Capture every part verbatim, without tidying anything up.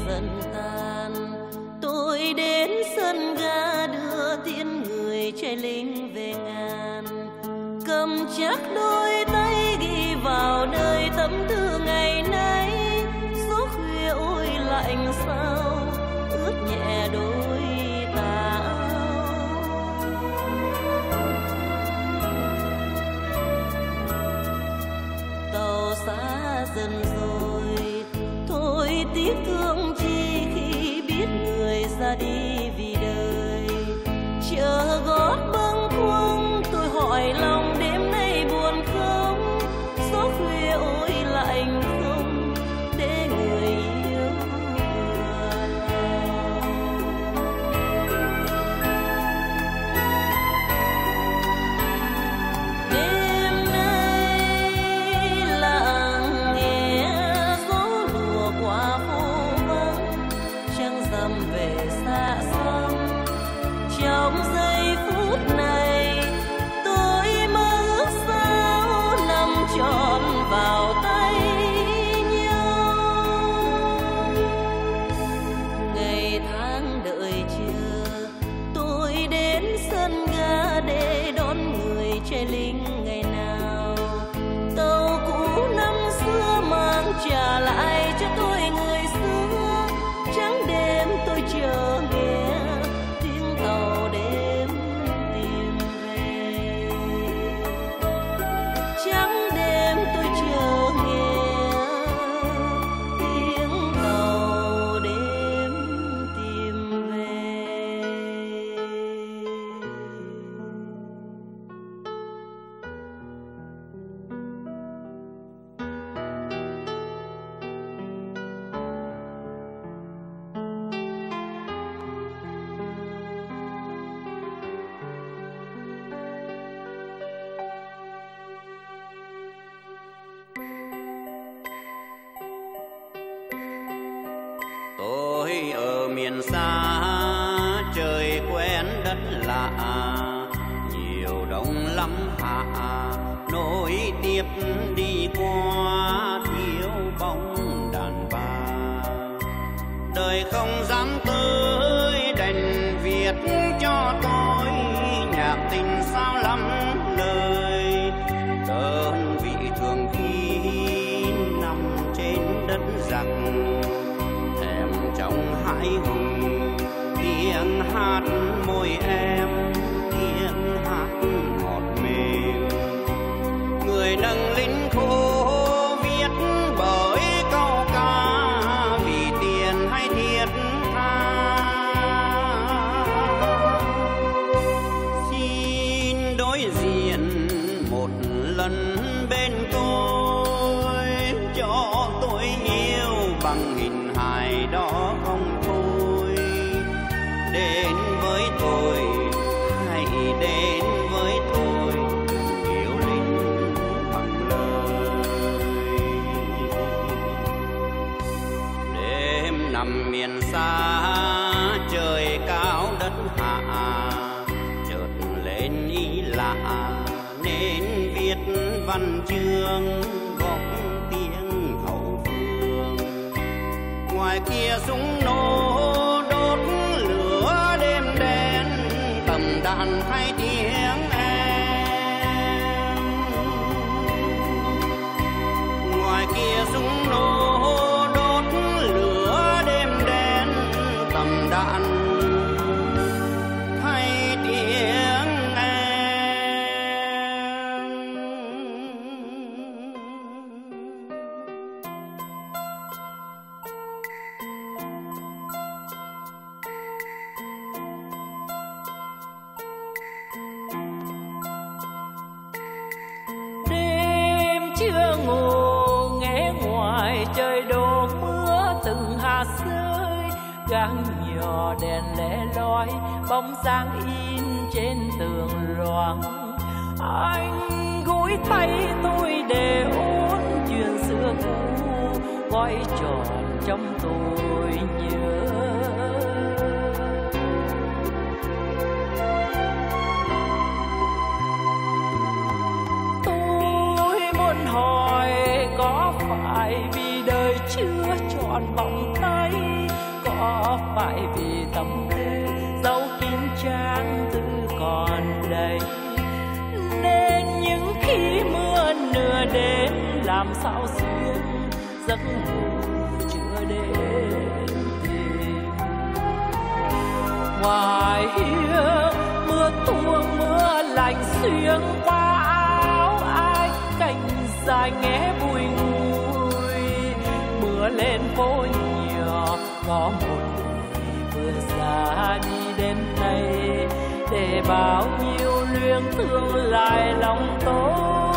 dần tan. Tôi đến sân ga đưa tiễn người trai lính về ngàn, cầm chắc đôi tay ghi vào đời tâm tư ngày nay. Gió khuya ôi lạnh sao ướt nhẹ đôi tà áo. Tàu xa dần rồi thôi tiếc thương chi khi biết người ra đi vì đời. Chờ gót bâng khuâng tôi hỏi lòng đêm nay buồn không. Gió khuya ôi lạnh không để người yêu vừa lòng. Đêm nay lặng nghe gió lùa qua phố vắng, trăng rằm về xa xăm. Trong giây phút này tôi mơ ước sao nằm trọn vào tay nhau. Ngày tháng đợi chờ tôi đến sân ga để đón người trai lính ngày nào. Tàu cũ năm xưa mang trả lại cho tôi người xưa. Trắng đêm tôi chờ nghe tiếng tàu đêm tìm về. Trắng đêm tôi chờ nghe tiếng tàu đêm tìm về. Tôi ở miền xa trời quen đất lạ, nhiều đông lắm hạ nối tiếp đi qua thiếu bóng đàn bà. Đời không dám tới đành viết cho tôi nhạc tình sao lắm lời. Đơn vị thường khi nằm trên đất giặc, thèm trong hãi hùng tiếng hát môi em, tiếng hát ngọt mềm. Người nâng lính khô viết bởi câu ca vì tiền hay thiết tha. Xin đối diện một lần bên tôi, cho tôi yêu bằng hình hài đó không thôi. Đến với tôi, hãy đến với tôi, yêu lính bằng lời. Đêm nằm miền xa trời cao đất hạ, chợt lên ý lạ nên viết văn chương góp tiếng hậu phương. Ngoài kia súng nổ đốt lửa đêm đen, tầm đàn thay tiếng em. Ngoài kia súng nổ đốt lửa đêm đen, tầm đàn thay tiếng em. Đêm chưa ngủ nghe ngoài trời đổ mưa từng hạt rơi. Gác nhỏ đèn lẻ loi bóng dáng in trên tường loang. Anh gối tay tôi để ôn chuyện xưa cũ, quay tròn trong tôi nhớ. Tôi muốn hỏi có phải vì đời chưa trọn vòng tay, có phải vì tâm tư dấu kín trang tư còn đây, nên những khi mưa nửa đêm làm sao xuyên giấc ngủ chưa đến tìm. Ngoài hiên mưa tuôn mưa lạnh xuyên qua áo ai, cành dài nghe bùi ngùi. Mưa lên phố nhỏ có một người vừa ra đi đến đây, để bao nhiêu luyến thương lại lòng tôi.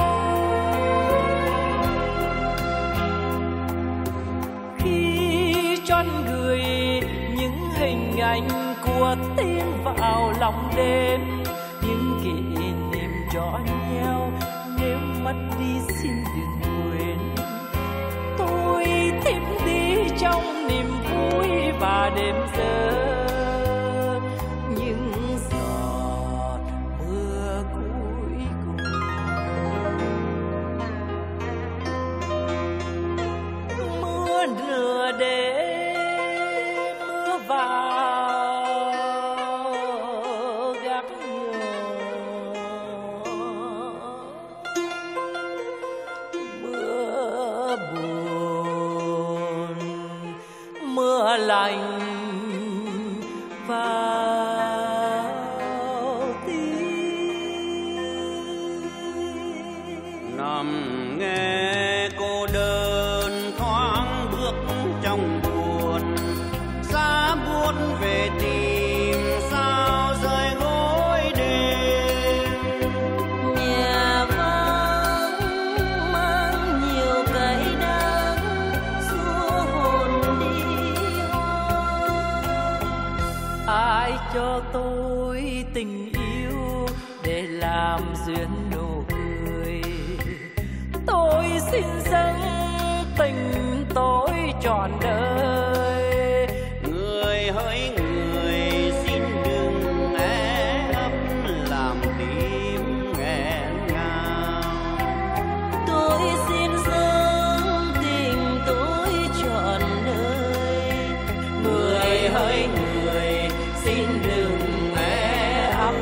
Khi cho gửi những hình ảnh của tim vào lòng đêm, những kỷ niệm cho nhau nếu mất đi xin đừng quên. Tôi thiếp đi trong niềm vui và đêm giờ những giọt mưa cuối cùng. Mưa nửa đêm mưa vào gác nhỏ, mưa buồn mưa lạnh vào tim. Nằm nghe cô đơn thoáng bước trong buồn, giá buốt về tìm sao rời gối đêm. Nhà vắng mang nhiều cái đắng xua hồn đi hoa. Ai cho tôi tình yêu để làm duyên nụ cười, tôi xin dâng tình tôi trọn đời. Người hỡi người xin đừng é ấp làm tim nghẹn ngào. Tôi xin dâng tình tôi trọn đời. Người hỡi người xin đừng é ấp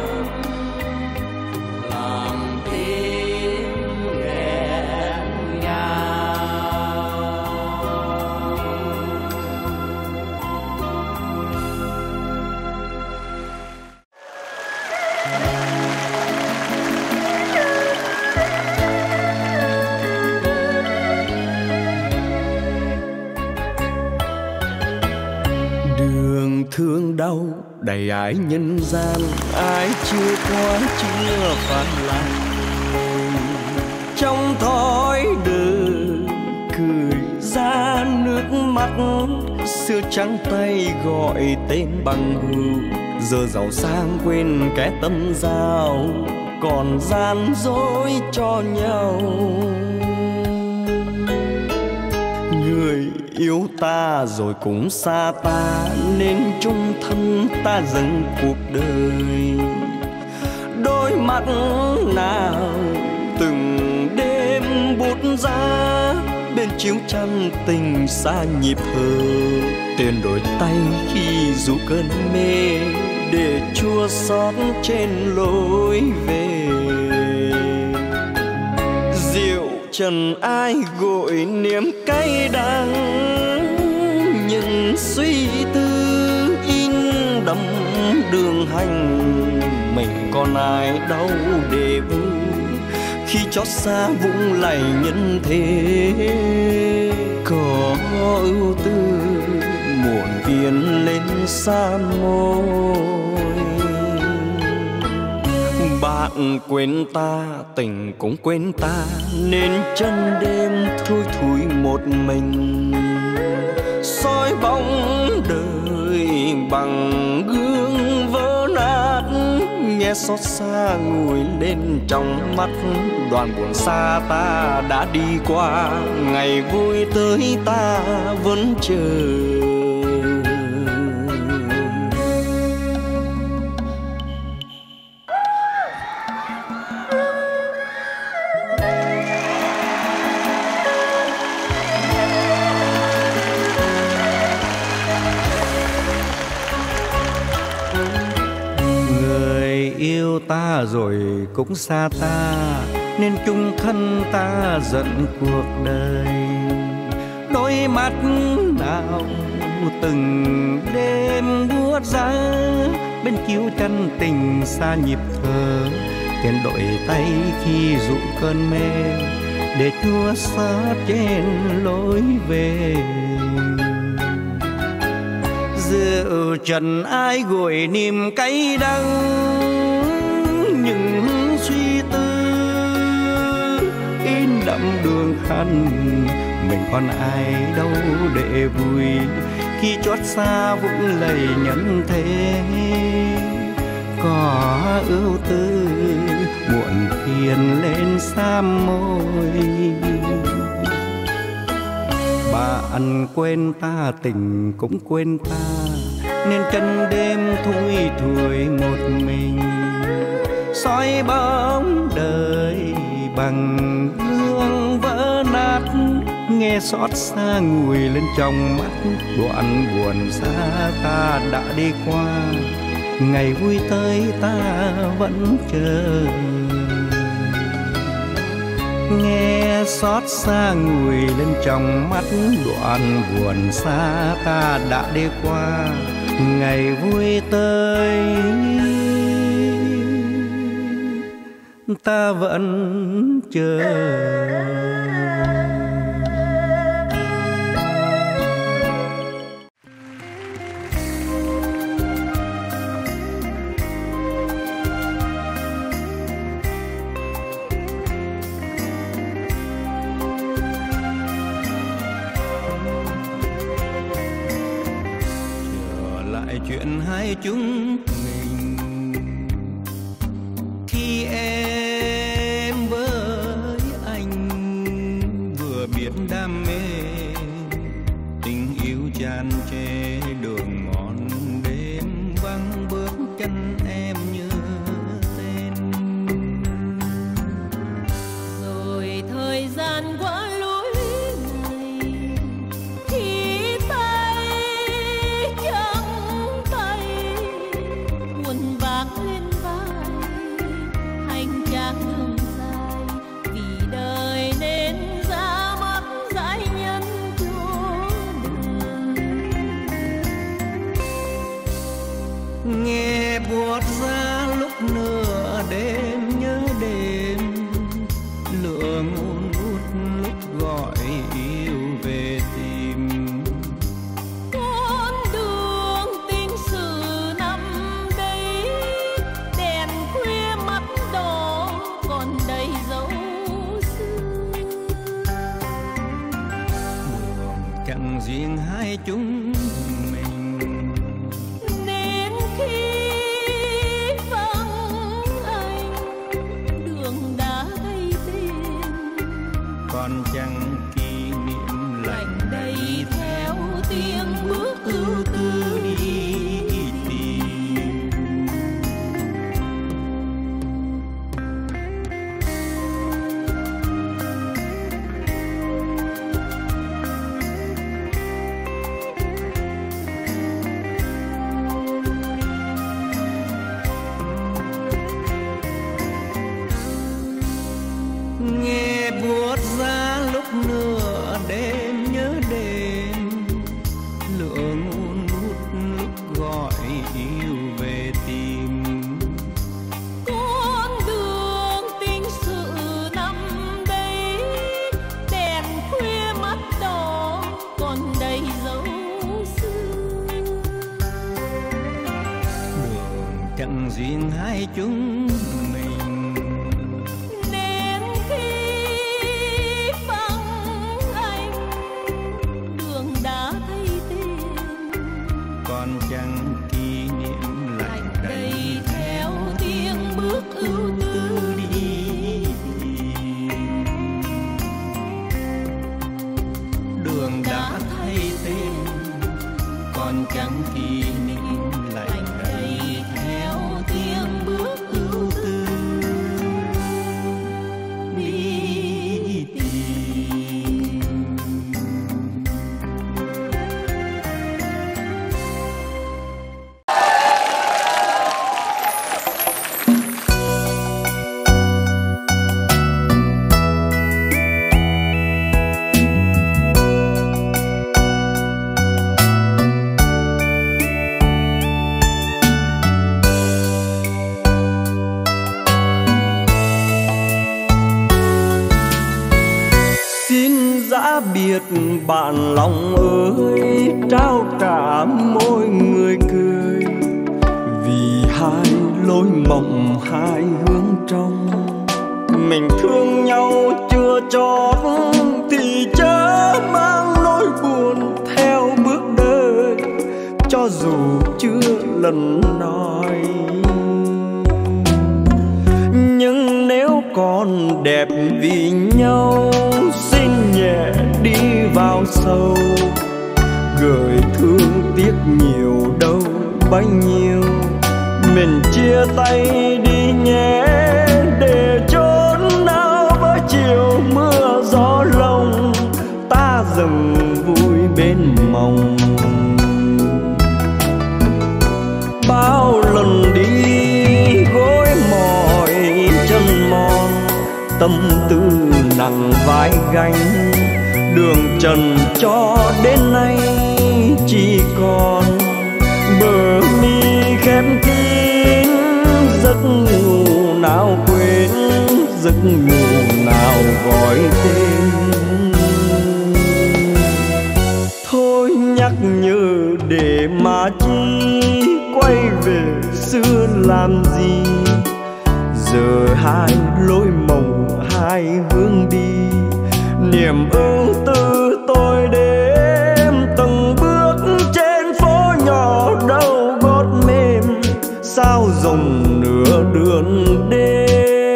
làm tim nghẹn ngào. Đường thương đau đầy ái nhân gian, ai chưa qua chưa phản lại. Trong thói đời cười ra nước mắt, xưa trắng tay gọi tên bằng hữu. Giờ giàu sang quên kẻ tâm giao, còn gian dối cho nhau. Người yêu ta rồi cũng xa ta, nên chung thân ta dâng cuộc đời. Đôi mắt nào từng đêm bút giá, bên chiếu chăn tình xa nhịp thở. Tiền đổi tay khi dù cơn mê, để chua xót trên lối về. Rượu trần ai gội niềm cay đắng, những suy tư in đậm đường hành. Mình còn ai đâu để vui, khi chót xa vũng lầy nhân thế. Có ưu tư muộn phiền lên xa môi. Bạn quên ta, tình cũng quên ta, nên chân đêm thui thui một mình. Soi bóng đời bằng gương vỡ nát, nghe xót xa ngùi lên trong mắt. Đoàn buồn xa ta đã đi qua, ngày vui tới ta vẫn chờ. ta rồi cũng xa ta, nên chung thân ta giận cuộc đời. Đôi mắt nào từng đêm buốt giá, bên chiếu chân tình xa nhịp thở. Tiền đổi tay khi dụ cơn mê, để chua xót trên lối về. Rượu trần ai gội niềm cay đắng, những suy tư in đậm đường khăn. Mình còn ai đâu để vui, khi chót xa vũng lầy nhân thế. Có ưu tư muộn phiền lên xám môi. Bạn quên ta, tình cũng quên ta, nên chân đêm thui thủi một mình. Soi bóng đời bằng gương vỡ nát, nghe xót xa ngùi lên trong mắt. Đoạn buồn xa ta đã đi qua, ngày vui tới ta vẫn chờ. Nghe xót xa ngùi lên trong mắt. Đoạn buồn xa ta đã đi qua, ngày vui tới ta vẫn chờ. Chuyện hai chúng mình khi em với anh vừa biết đam mê, tình yêu tràn trề đường mòn đêm vắng bước chân em như tên. Rồi thời gian qua lối này, khi tay chẳng vác lên vai hành trang đường dài, vì đời nên ra mắt dãi nhân chốn đời. Nghe buốt ra lúc nửa đêm nhớ đêm, lửa ngùn ngút lúc gọi yêu về tìm. Con đường tình sự năm đây, đèn khuya mắt đỏ còn đầy dấu xưa. Đường chẳng riêng hai chúng mình, Nên khi vắng anh, đường đã thay tên, còn chẳng kỷ niệm lạnh lạnh đầy theo tiếng bước ưu tư đi tìm. Nghe buốt ra lúc nửa đêm nhớ đêm, lửa ngùn ngút lúc gọi yêu về tìm. Con đường tình sự năm đây, đèn khuya mắt đỏ còn đầy dấu xưa. Đường chẳng riêng hai chúng mình, Nên khi vắng anh, đường đã thay tên, còn chẳng kỷ niệm lạnh lạnh đầy theo tiếng bước ưu tư đi. đường đã thay tên, còn chẳng kỷ niệm lạnh đầy theo tiếng bước ưu tư đi tìm. biệt bạn lòng ơi, trao cả mỗi người cười, vì hai lối mộng hai hướng trong. Mình thương nhau chưa chót thì chớ mang nỗi buồn theo bước đời, cho dù chưa lần nói. Nhưng nếu còn đẹp vì nhau, xin nhẹ đi vào sâu, gửi thương tiếc nhiều đâu bấy nhiêu. Mình chia tay đi nhé, để chốn nào với chiều mưa gió lồng, ta dừng vui bên mộng. Bao lần đi gối mỏi chân mòn, tâm tư nặng vai gánh, đường trần cho đến nay chỉ còn bờ mi khép kín. Giấc ngủ nào quên, giấc ngủ nào gọi tên. Thôi nhắc nhớ để mà chi, quay về xưa làm gì. Giờ hai lối mộng hai hướng đi, niềm ưu tư tôi đêm từng bước trên phố nhỏ đâu gót mềm, sao rồng nửa đường đêm.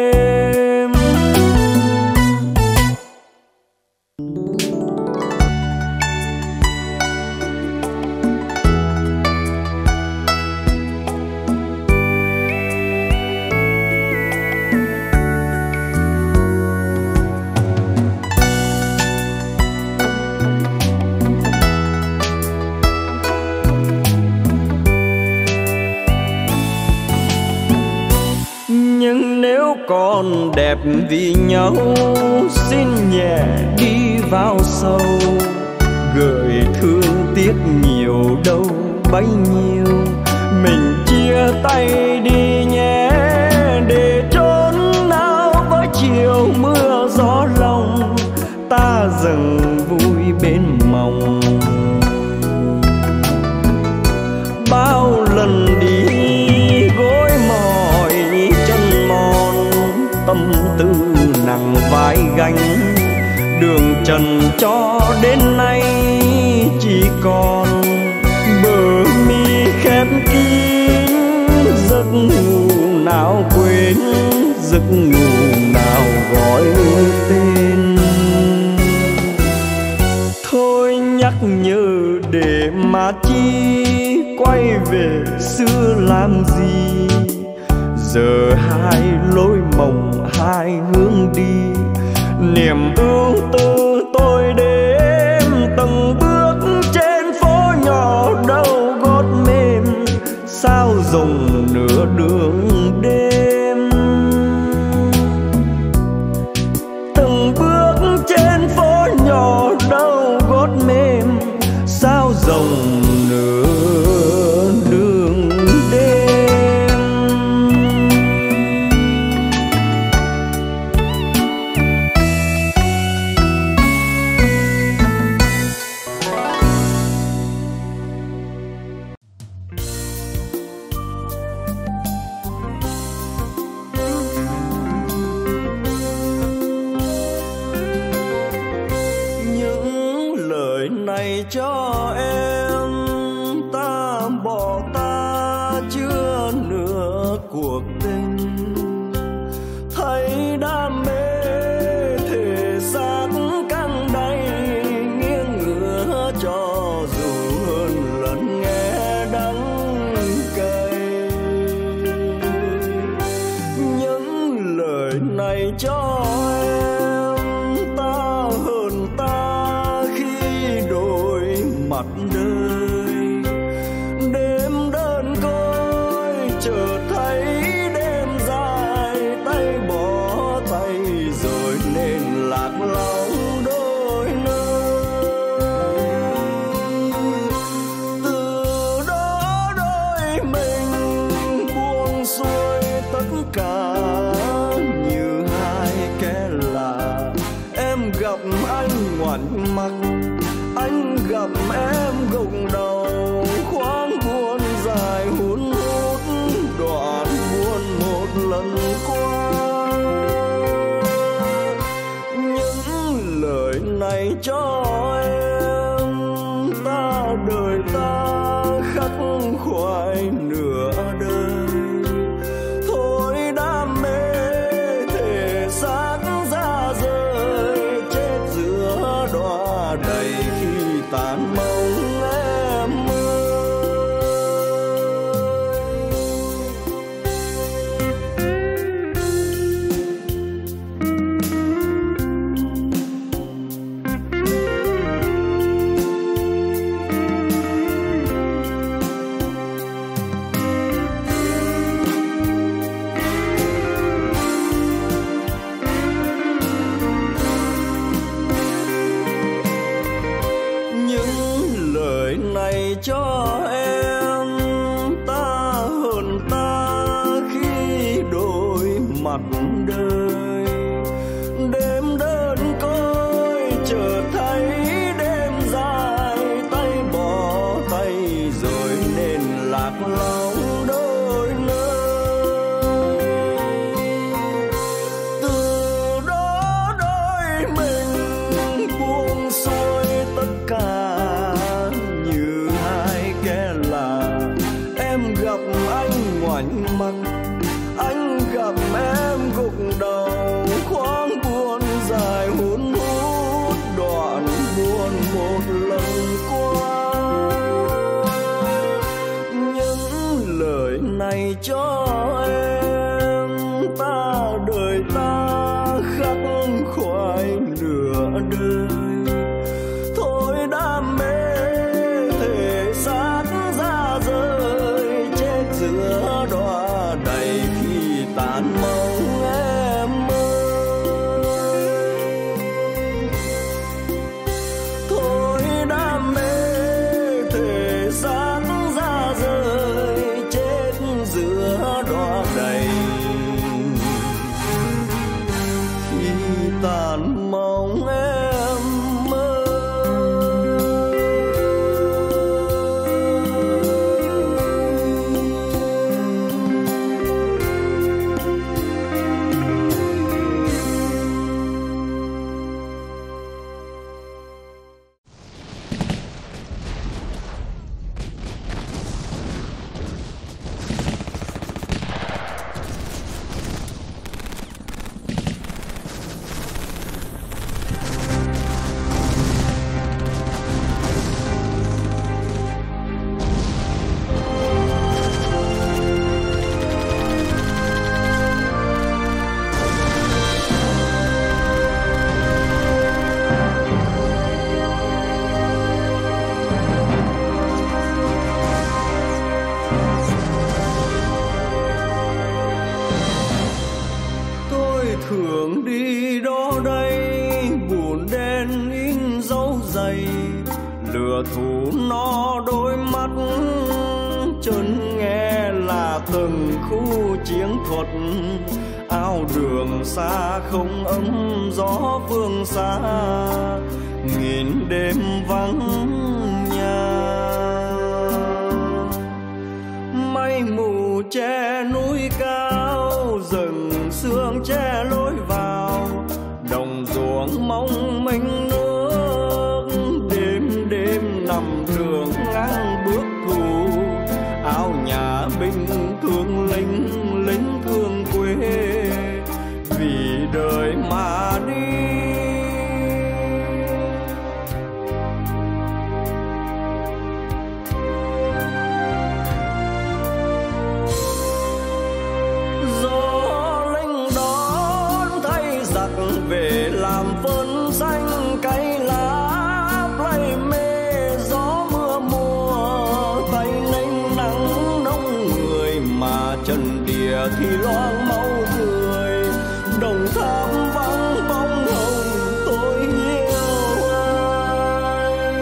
Còn đẹp vì nhau, xin nhẹ đi vào sâu, gửi thương tiếc nhiều đâu bấy nhiêu. Mình chia tay đi nhé, để chốn nào với chiều mưa gió lòng, ta dừng vui bên mộng. Bao lần đi gối mỏi chân mòn, tâm tư nặng vai gánh, đường trần cho đến nay chỉ còn bờ mi khép kín. Giấc ngủ nào quên, giấc ngủ nào gọi tên. Thôi nhắc nhớ để mà chi, quay về xưa làm gì. Giờ hai lối mộng hai hướng đi, niềm ưu tư tôi đêm từng bước trên phố nhỏ đâu gót mềm, sao rồng nửa đường đêm. Từng bước trên phố nhỏ đâu gót mềm, sao rồng nửa đường đêm. Cho em ta bỏ ta chưa nửa cuộc tình, thấy đam mê thể xác căng đay nghiêng ngửa, cho dù hơn lần nghe đắng cay. Những lời này cho mặt đời, đêm đơn côi chợt thấy đêm dài, tay bỏ tay rồi nên lạc lõng đôi nơi. Từ đó đôi mình buông xuôi tất cả như hai kẻ lạ, em gái gặp anh ngoảnh mặt, anh gặp em gục đầu, khoáng buồn dài hun hút đoạn buồn một lần qua. Những lời này cho em, ta đời ta khắc khoải nửa đời. Thôi đam mê thể xác ra rời, chết giữa đọa đầy khi tàn mong em ơi. Cho em, ta hơn ta khi đổi mặt đời. Đêm đơn côi chợt thấy đêm dài, tay bỏ tay rồi nên lạc lõng đôi nơi. Từ đó đôi mình buông xuôi tất cả, gặp anh ngoảnh mặt, anh gặp em gục đầu, khoáng buồn dài hun hút đoạn buồn một lần qua. Những lời này cho em, ta đời ta khắc khoải nửa đời. Thôi đam mê thể xác ra rời, giữa đọa đầy khi tàn mong em ơi. Thôi đam mê thể xác ra rời, chết giữa đọa đầy khi tàn mong em ơi. Thường đi đó đây, buồn đen in dấu dày, lừa thú nó đôi mắt, chân nghe là từng khu chiến thuật. Áo đường xa không ấm gió phương xa, nghìn đêm vắng nhà. Mây mù che núi cao, rừng sương che lối vào, đồng ruộng mong mình nước. Đêm đêm nằm đường ngang bước thù, áo nhà binh thương lính, lính thương quê, vì đời mà đi. Về làm phân xanh cây lá play mê gió mưa mùa, tay nênh nắng nóng người mà trần địa thì loang máu người. Đồng tháp vắng bóng hồng tôi yêu ai.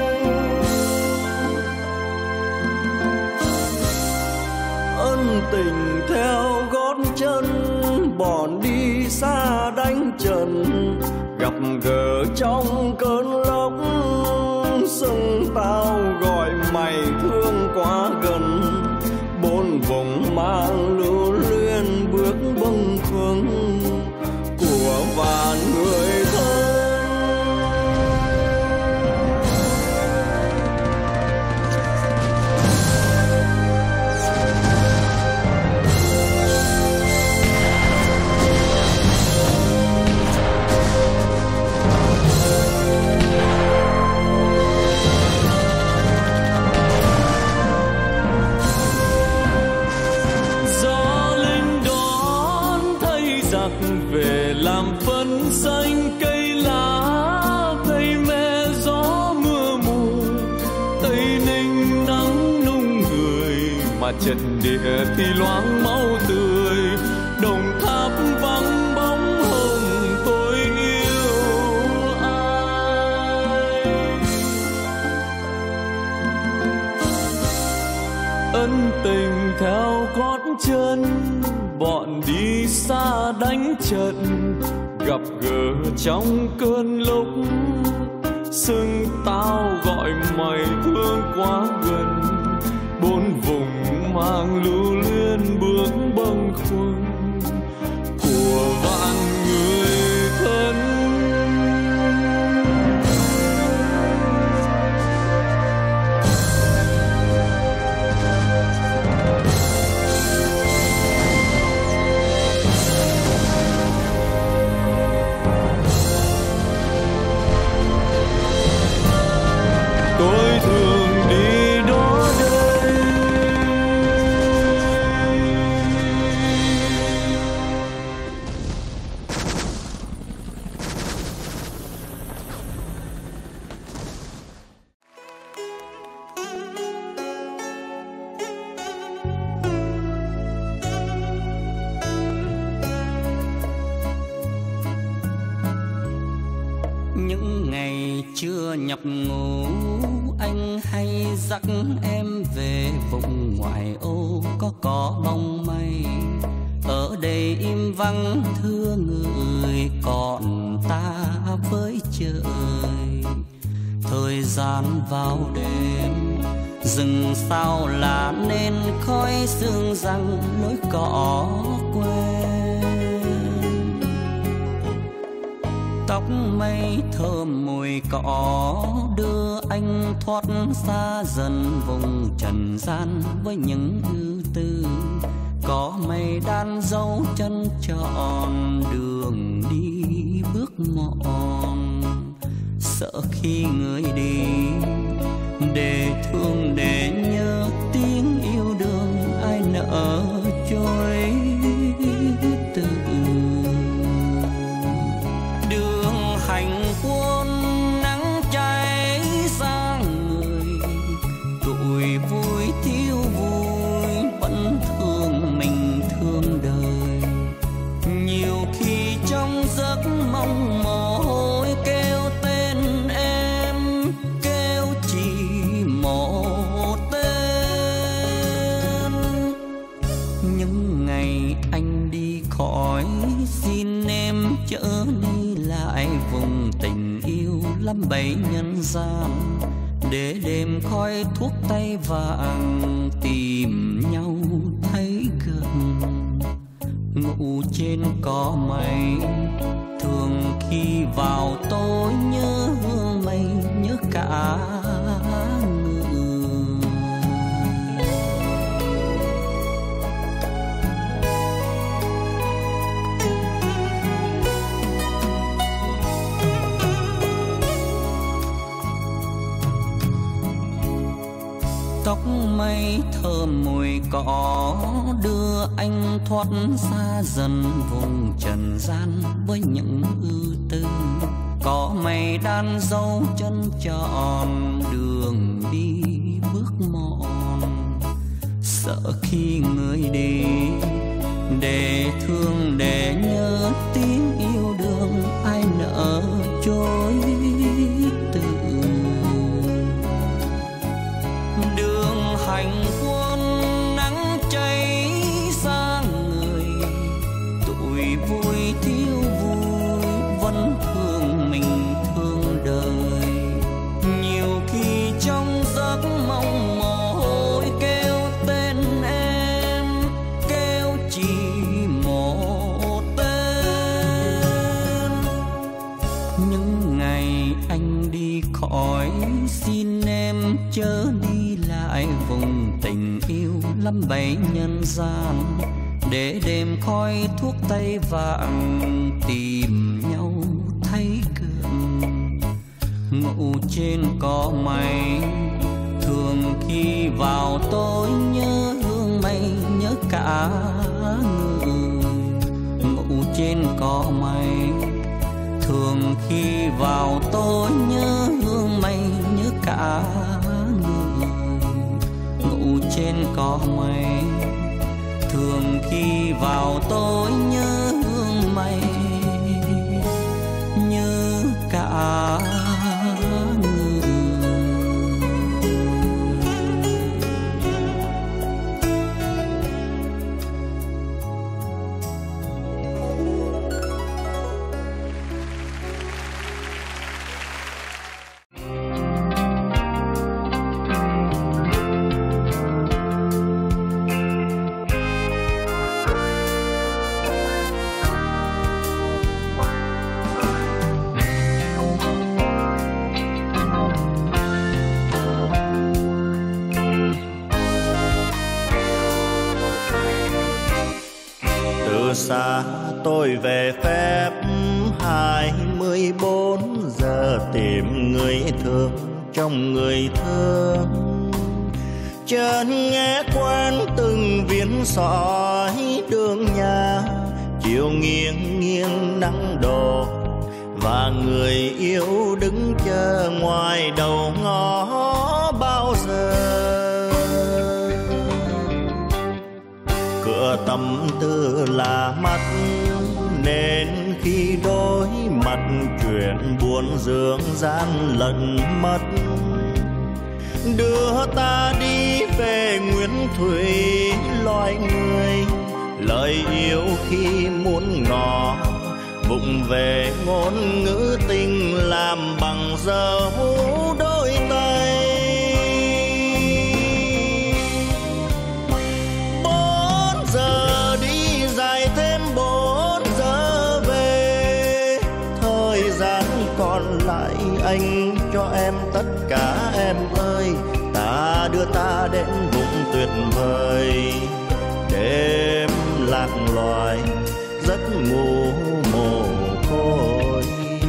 Ân tình theo gót chân bọn đi xa đánh trần, gặp gỡ gỡ trong cơn lốc. Sông tao gọi mày thương quá gần, bốn vùng mang lưu luyến bước bâng khuâng của vạn người thân. Về làm phân xanh cây lá, Tây mẹ gió mưa mù, Tây Ninh nắng nung người, mà trận địa thì loáng máu tươi. Đồng Tháp vắng bóng hồng, tôi yêu ai. Ân tình theo gót chân, bọn đi xa đánh trận, gặp gỡ trong cơn lúc. Sưng tao gọi mày thương quá gần, bốn vùng mang lưu luyến bước bâng khuâng của vạn người thân. Tôi thường đi đó đây. Những ngày chưa nhập ngũ, anh hay dắt em về vùng ngoại ô có cỏ bóng mây. Ở đây im vắng thưa người, còn ta với trời. Thời gian vào đêm, rừng sao lá nên khói sương răng lối cỏ quên. Tóc mây thơm mùi cỏ đưa anh thoát xa dần vùng trần gian với những ưu tư. Có mây đan dấu chân tròn đường đi bước mòn. Sợ khi người đi để thương để nhớ tiếng yêu đương ai nỡ trôi từ. Đường hành quân nắng cháy sang người, tuổi vui thiếu vui vẫn thương mình thương đời. Nhiều khi trong giấc mong mồ hôi kêu tên em, kêu chỉ một tên. Những ngày anh đi khỏi xin em chở đi lại vùng tình yêu lắm bấy nhân gian, để đêm khói thuốc tay vàng tìm nhau thấy gần. Ngủ trên cỏ mây thường khi vào tối nhớ hương mây nhớ cả người. Tóc mây thơm mùi cỏ đưa anh thoát xa dần vùng trần gian với những ưu tư. Có mây đan dấu chân tròn đường đi bước mòn. Sợ khi người đi để thương để nhớ tiếng yêu đương ai nỡ trôi từ. Đường hành quân nắng cháy sang người, tuổi vui thiếu vui vẫn thương mình anh đi khỏi, xin em chớ đi lại vùng tình yêu lắm bấy nhân gian, để đêm khói thuốc tây vàng tìm nhau thấy gần. Ngủ trên cỏ mây, thường khi vào tối nhớ hương mây, nhớ cả người. Ngủ trên cỏ mây, thường khi vào tối nhớ hương mây, nhớ cả người. Ngủ trên cỏ mây, thường khi vào tối nhớ hương mây, nhớ cả người. Xa tôi về phép hai mươi bốn giờ tìm người thương trong người thương. Chợt nghe quen từng viên sỏi đường nhà, chiều nghiêng nghiêng nắng đổ và người yêu đứng chờ ngoài đầu ngõ bao giờ. Cửa tâm tư là mắt, nên khi đối mặt chuyện buồn dương gian lẫn mất. Đưa ta đi về nguyên thủy loài người, lời yêu khi muốn ngỏ vụng về ngôn ngữ tình làm bằng dấu đôi tay. Bốn giờ đi dài thêm bốn giờ về, thời gian còn lại anh cho em tất cả em ơi. Ta đưa ta đến vùng tuyệt vời, đêm lạc loài giấc ngủ mồ côi.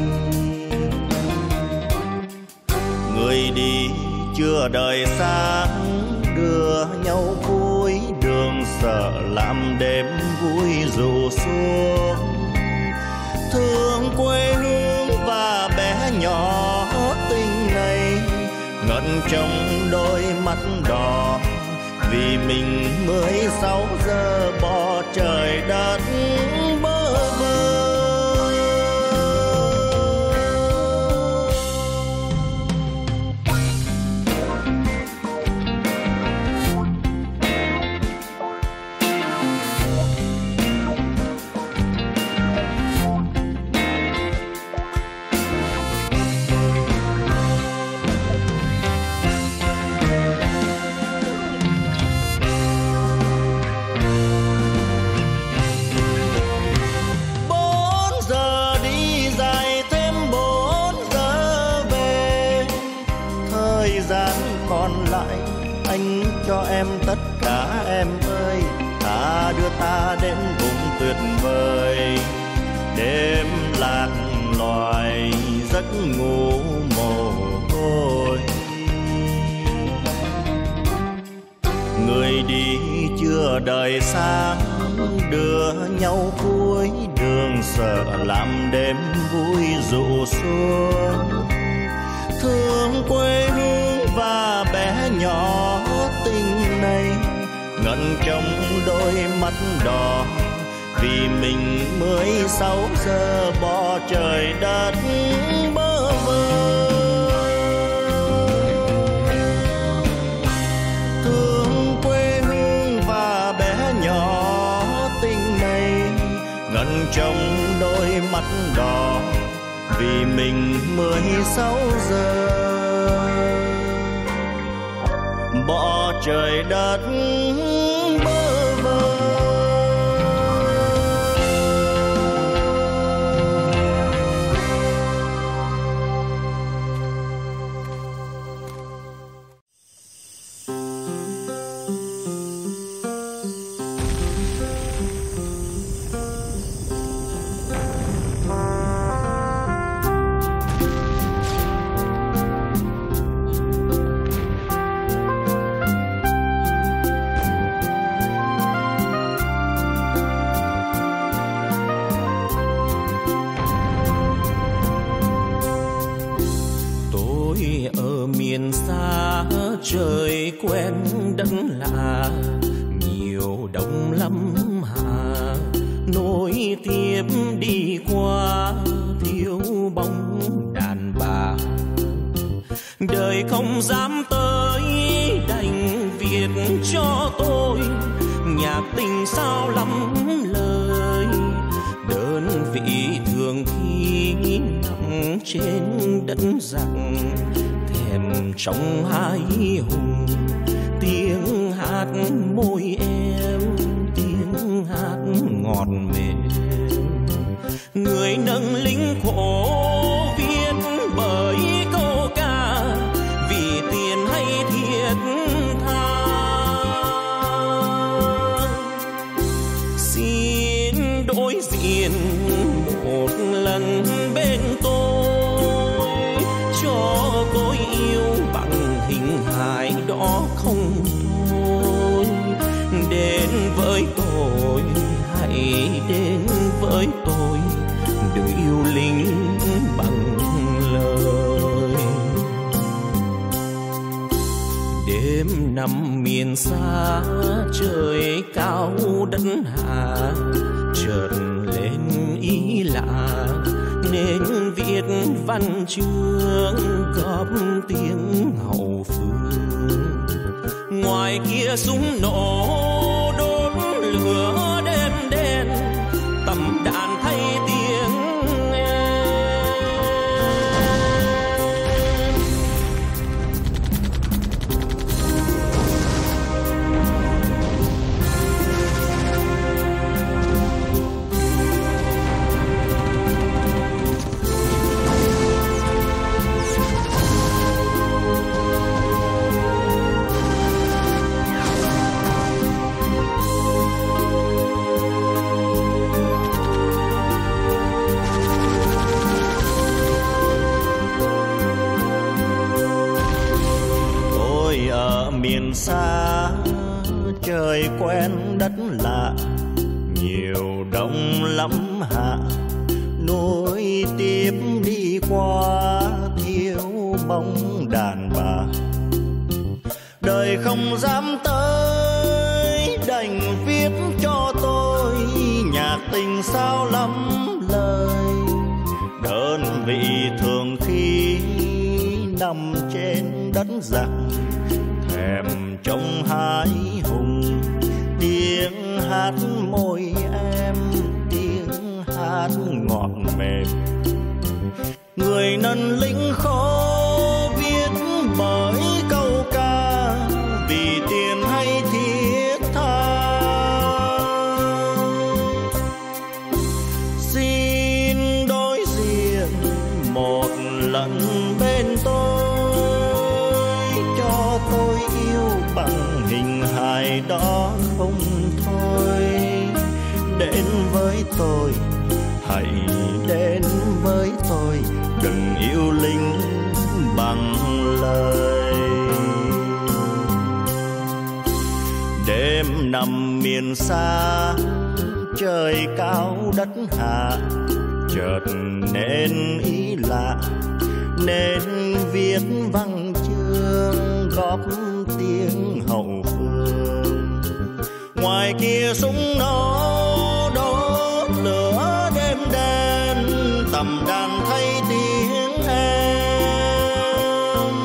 Người đi chưa đời sáng, đưa nhau cuối đường sợ làm đêm vui rụ xuống. Thương quê hương và bé nhỏ tình này, ngẩn trong đôi mắt đỏ vì mình mới sáu giờ bỏ trời đất bơ vơ. Còn lại anh cho em tất cả em ơi. Ta đưa ta đến vùng tuyệt vời, đêm lạc loài giấc ngủ mồ côi. Người đi chưa đời sáng, đưa nhau cuối đường sợ làm đêm vui rụ xuống. Thương quê hương và bé nhỏ tình này, ngẩn trong đôi mắt đỏ vì mình mới sáu giờ bỏ trời đất bơ vơ. Thương quê hương và bé nhỏ tình này, ngẩn trong đôi mắt đỏ vì mình mới sáu giờ bỏ trời đất bơ vơ. trời quen đất lạ, nhiều đông lắm hạ nối tiếp đi qua thiếu bóng đàn bà. Đời không dám tới đành viết cho tôi nhạc tình sao lắm lời, đơn vị thường khi nằm trên đất giặc thèm trong hai hùng. Tiếng hát môi em, tiếng hát ngọt mềm, người nâng lính khổ viết bởi câu ca vì tiền hay thiệt tha. Xin đối diện một lần bên tôi, cho tôi yêu bằng hình hài đó không thôi. Đến với tôi, hãy đến với tôi, đừng yêu lính bằng lời. Đêm nằm miền xa, trời cao đất hạ, chợt lên ý lạ nên viết văn chương góp tiếng hậu phương. Ngoài kia súng nổ đốt lửa đêm đen, tầm đàn thay tiếng em. Miền xa trời quen đất lạ, nhiều đông lắm hạ nối tiếp đi qua thiếu bóng đàn bà. Đời không dám tới đành viết cho tôi nhạc tình sao lắm lời, đơn vị thường khi nằm trên đất giặc thèm trong hai hùng. Tiếng hát môi em, tiếng hát ngọt mềm, người nân lính khó viết bởi câu ca vì tiền hay thiết tha. Xin đối diện một lần bên tôi, cho tôi yêu bằng hình hài đó không thôi. Đến với tôi, hãy đến với tôi, đừng yêu lính bằng lời. Đêm nằm miền xa, trời cao đất hạ, chợt nên ý lạ nên viết văn chương góp tiếng hậu phương. Ngoài kia súng nổ đốt lửa đêm đen, tầm đàn thay tiếng em.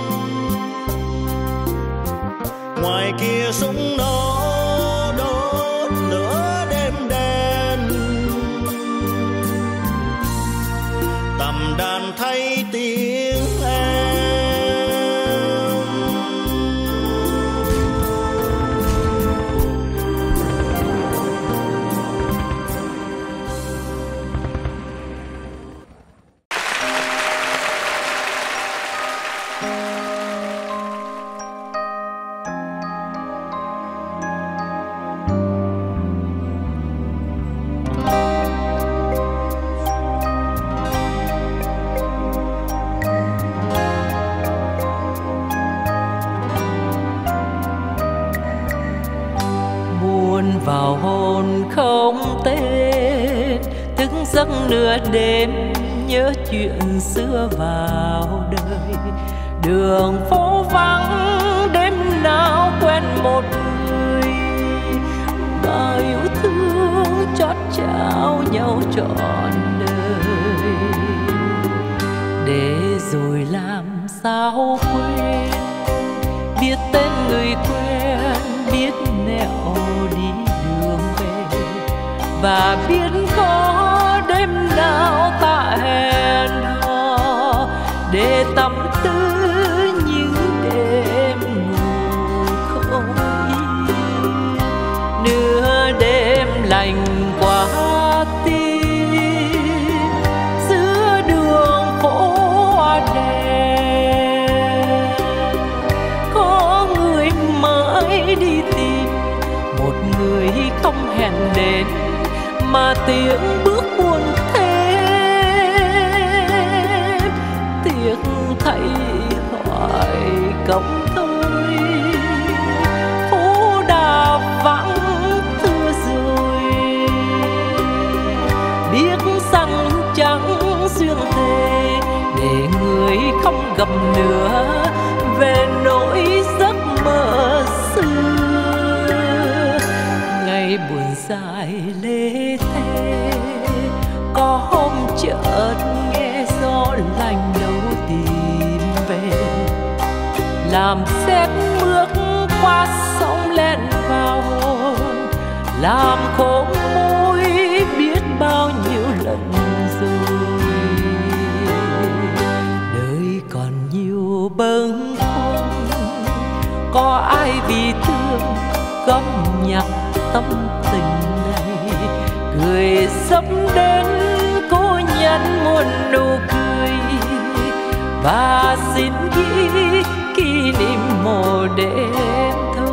Ngoài kia súng nổ đốt lửa đêm đen, tầm đàn thay tiếng em. Vào hồn không tên, thức giấc nửa đêm nhớ chuyện xưa vào đời. Đường phố vắng đêm nào quen một người mà yêu thương chót trao nhau trọn đời. Để rồi làm sao quên, biết tên người quen, biết nẻo đi đường về, và biết có đêm nào ta hẹn hò để tâm tư những đêm ngủ không yên. Nửa đêm lạnh quá tim, giữa đường phố hoa đèn, có người mãi đi tìm một người không hẹn đến, mà tiếng bước buồn thêm, tiếc thay hỏi cổng tôi. Phố đà vắng thưa rồi, biết rằng chẳng duyên thề, để người không gặp nữa về nỗi giấc mơ xưa. Ngày buồn dài lê thế, có hôm chợt nghe gió lạnh đâu tìm về, làm sét bước qua sóng len vào hồn, làm khô môi biết bao nhiêu lần rồi. Đời còn nhiều bâng khuâng, có ai vì thương góp nhặt tâm tình này, cười sắp đến cô nhắn muôn nụ cười, và xin ghi kỷ niệm một đêm thôi.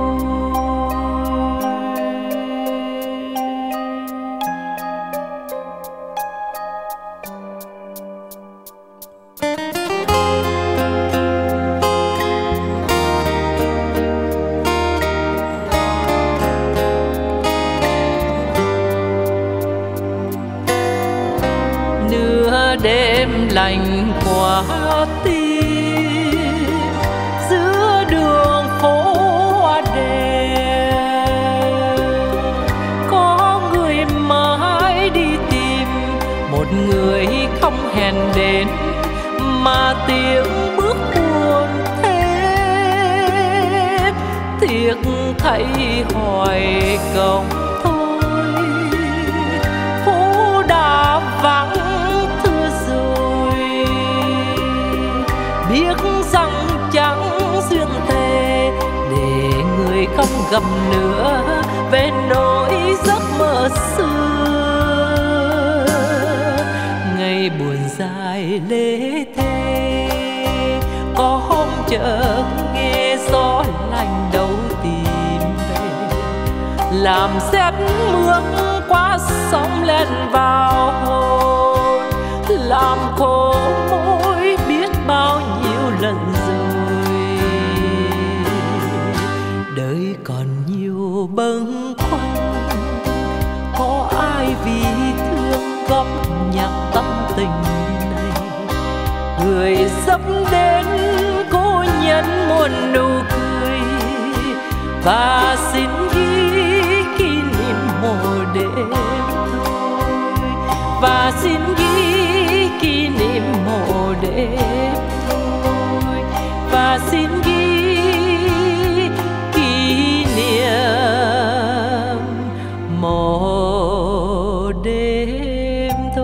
Đêm lạnh quá tim, giữa đường phố hoa đèn, có người mãi đi tìm một người không hẹn đến, mà tiếng bước buồn thêm, tiếc thay hỏi cổng thôi. Phố đà vắng biết rằng chẳng duyên thề, để người không gặp nữa về nỗi giấc mơ xưa. Ngày buồn dài lê thế, có hôm chợt nghe gió lạnh đâu tìm về, làm sét mướt qua sóng len vào hồn, làm khô môi biết bao nhiêu lần rồi. Đời còn nhiều bâng khuâng, có ai vì thương góp nhặt tâm tình này, người sắp đến cô nhắn muôn nụ cười, và xin ghi kỷ niệm một đêm thôi, và xin ghi kỷ niệm một đêm thôi, và xin ghi kỷ niệm một đêm thôi.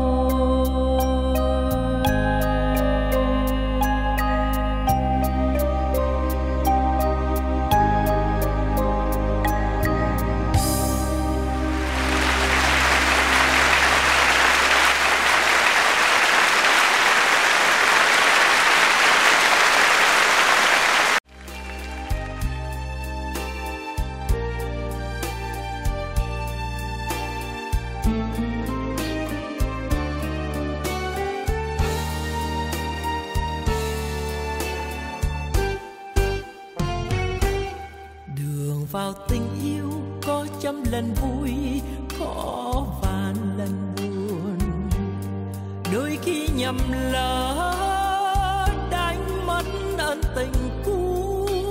Vào tình yêu có trăm lần vui, có vạn lần buồn, đôi khi nhầm lỡ đánh mất ân tình cũ.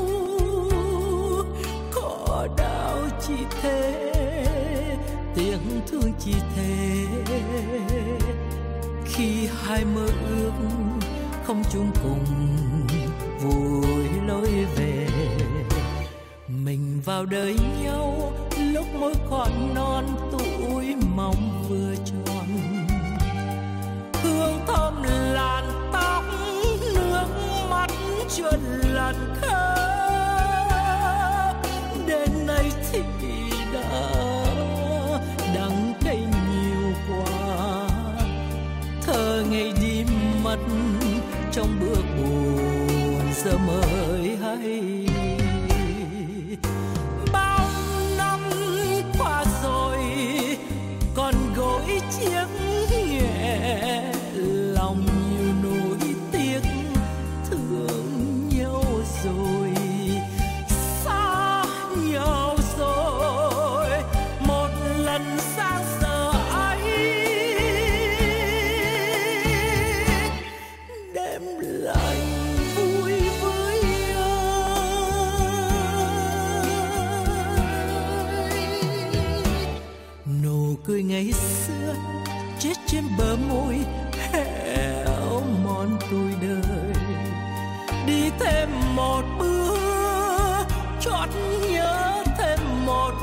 không chung cùng vui lối về. Mình vào đời nhau lúc môi còn non, tuổi mong vừa tròn, hương thơm làn tóc, nước mắt chưa lần khóc. Đến nay thì đã đắng cay nhiều quá, thơ ngày đi mất trong bước buồn giờ mới hay. Bao năm qua rồi còn gối chiếc nhẹ, lòng nhiều nỗi tiếc thương nhau rồi, xa nhau rồi. Một lần sáng giờ ấy đêm lạnh vui với ai. Nụ cười ngày xưa chết trên bờ môi héo mòn tuổi đời. Đi thêm một bước chót nhớ thêm một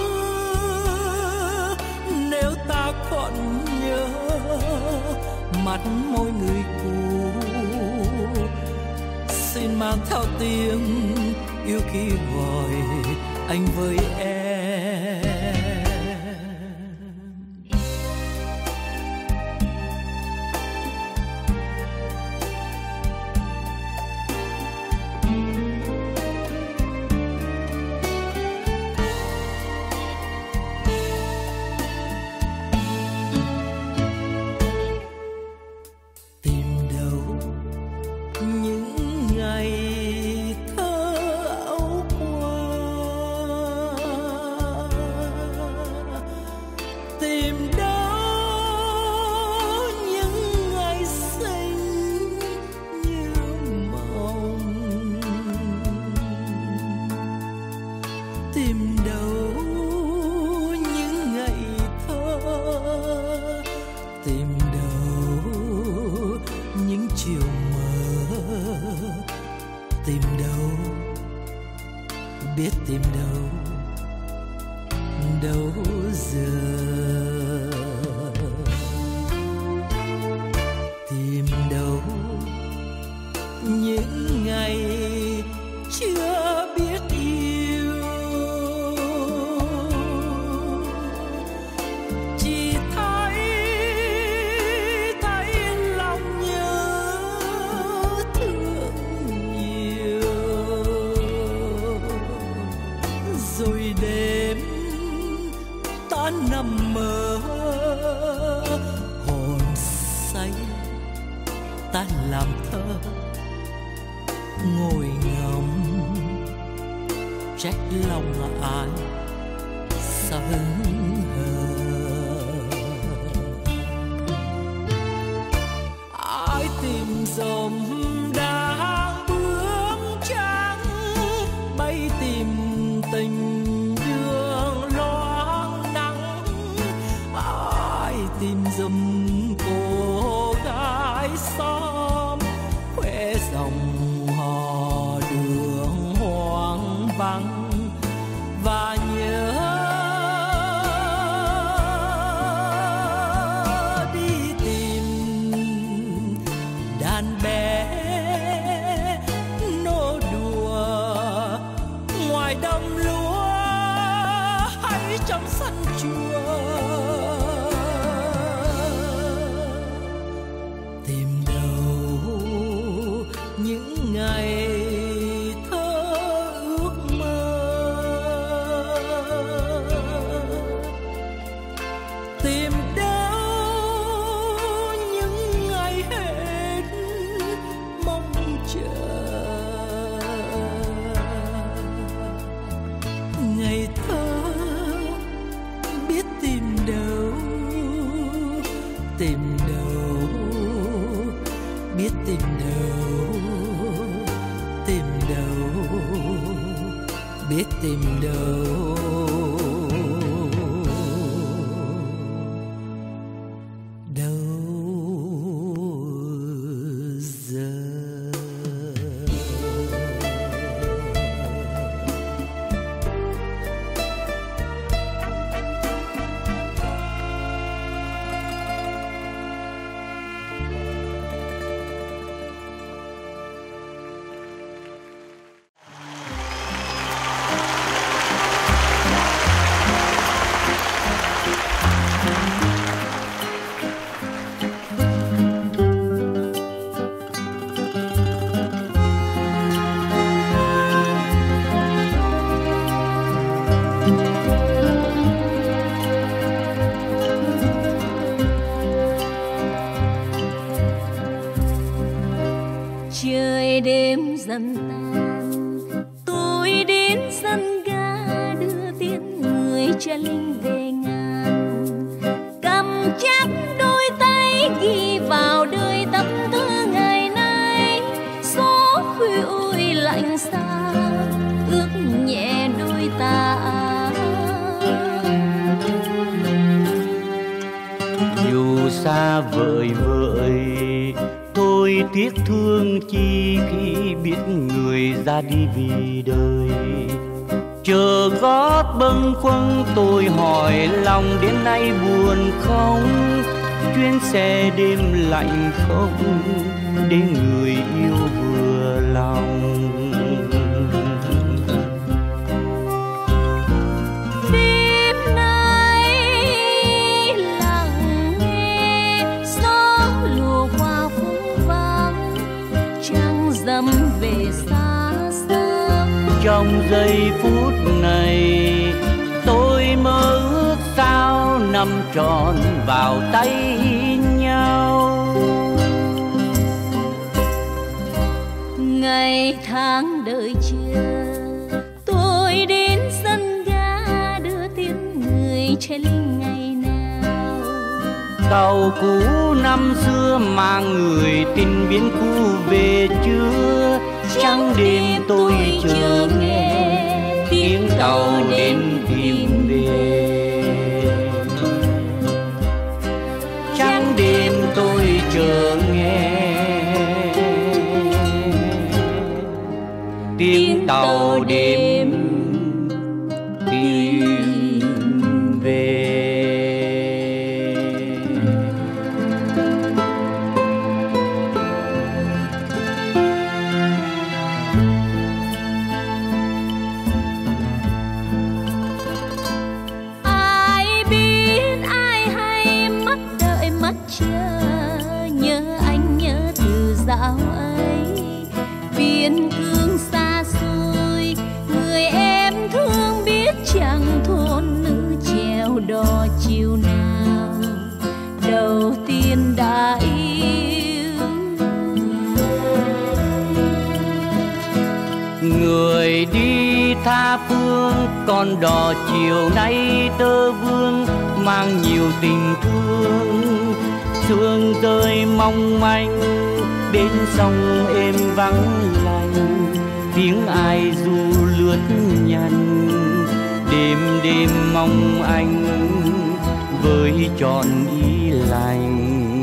bước, nếu ta còn nhớ mặt môi người cũ, xin mang theo tiếng yêu khi gọi anh với em. Tìm đâu những ngày thơ, tìm đâu những chiều mơ, tìm đâu biết tìm đâu đâu giờ. Tìm đâu những ngày chưa biết yêu, chỉ thấy thấy lòng nhớ thương nhiều. Rồi đêm ta nằm mơ, hồn say ta làm thơ, ngồi ngóng trách lòng ai sao hững hờ. Ai tìm dòng đang bướm trắng, bay tìm tình đường loang nắng. Ai tìm dòng cô gái xóm khoe dòng hò đường hoang vắng, và nhớ đi tìm đàn bé nô đùa ngoài đồng lúa hay trong sân chùa. Tìm đâu những ngày thơ ước mơ, tìm đâu những ngày hết mong chờ. Ngày thơ biết tìm đâu, tìm đâu biết tìm đâu, tìm đâu biết tìm đâu đâu giờ. Trời đêm dần tan, tôi đến sân ga đưa tiễn người cha linh về ngàn. Cầm chắc đôi tay ghi vào đời tâm tư ngày nay. Gió khuya ôi lạnh xa, ướt nhẹ đôi ta. Dù xa vời vợi, tôi tiếc thương chi khi biết người ra đi vì đời. Chờ gót bâng khuâng tôi hỏi lòng đến nay buồn không. Chuyến xe đêm lạnh không để người yêu vừa lòng. Dẫm về xa xăm. Trong giây phút này tôi mơ ước sao nằm trọn vào tay nhau. Ngày tháng đợi chờ, tôi đến sân ga đưa tiễn người trai linh ngày nào. Tàu cũ năm xưa mang người tình biến khu về chưa. Trắng đêm tôi chờ nghe tiếng tàu đến tìm về. Trắng đêm tôi chờ nghe tiếng tàu đêm tìm về. Dạo ấy biên cương xa xôi, người em thương biết chẳng thôn nữ chèo đò chiều nào đầu tiên đã yêu. Người đi tha phương con đò chiều nay tơ vương mang nhiều tình thương. Sương rơi mong manh bên sông êm vắng lành, tiếng ai du lướt nhằn. Đêm đêm mong anh với trọn ý lành.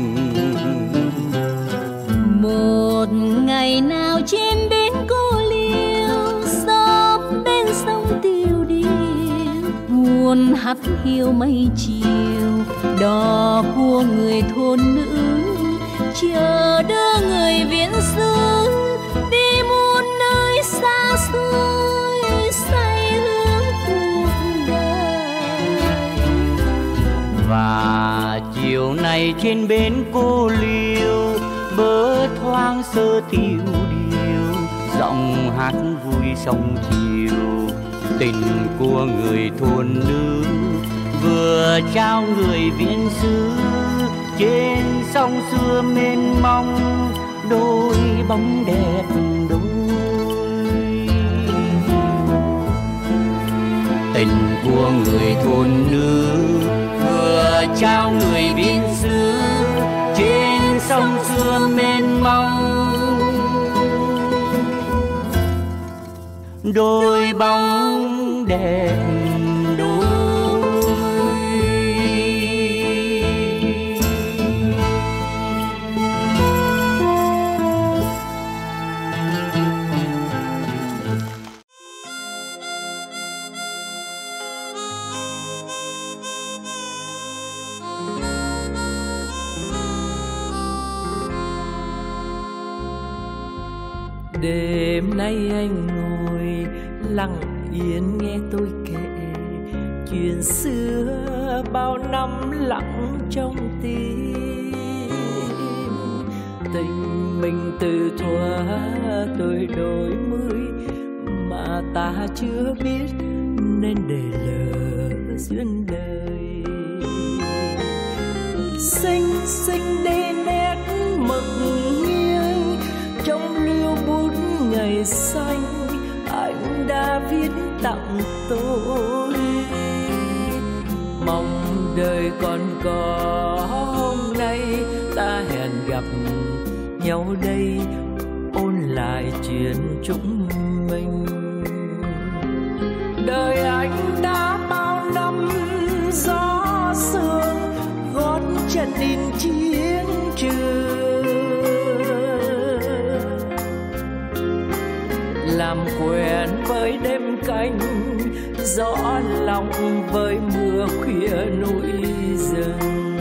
Một ngày nào trên bến cô liêu, xóm bên sông tiêu điều, buồn hắt hiu mây chiều. Đò của người thôn nữ chờ đợi người viễn xứ đi muôn nơi xa xôi, say hướng cuộc đời. Và chiều nay trên bến cô liêu, bờ thoáng sơ tiêu điều, giọng hát vui sông chiều. Tình của người thôn nữ vừa trao người viễn xứ. Trên sông xưa mênh mông đôi bóng đẹp đôi. Tình của người thôn nữ vừa trao người viễn xứ. Trên sông xưa mênh mông đôi bóng đẹp đôi. Đêm nay anh ngồi lặng yên nghe tôi kể chuyện xưa bao năm lặng trong tim. Tình mình từ thuở tôi đổi mới mà ta chưa biết nên để lỡ duyên đời. Xinh xinh đi nét mực nghiêng trong ngày xanh anh đã viết tặng tôi. Mong đời còn có hôm nay ta hẹn gặp nhau đây, ôn lại chuyện chúng mình. Đời anh đã bao năm gió sương, gót chân in chiến trường. Làm quen với đêm canh, gió lòng với mưa khuya núi rừng.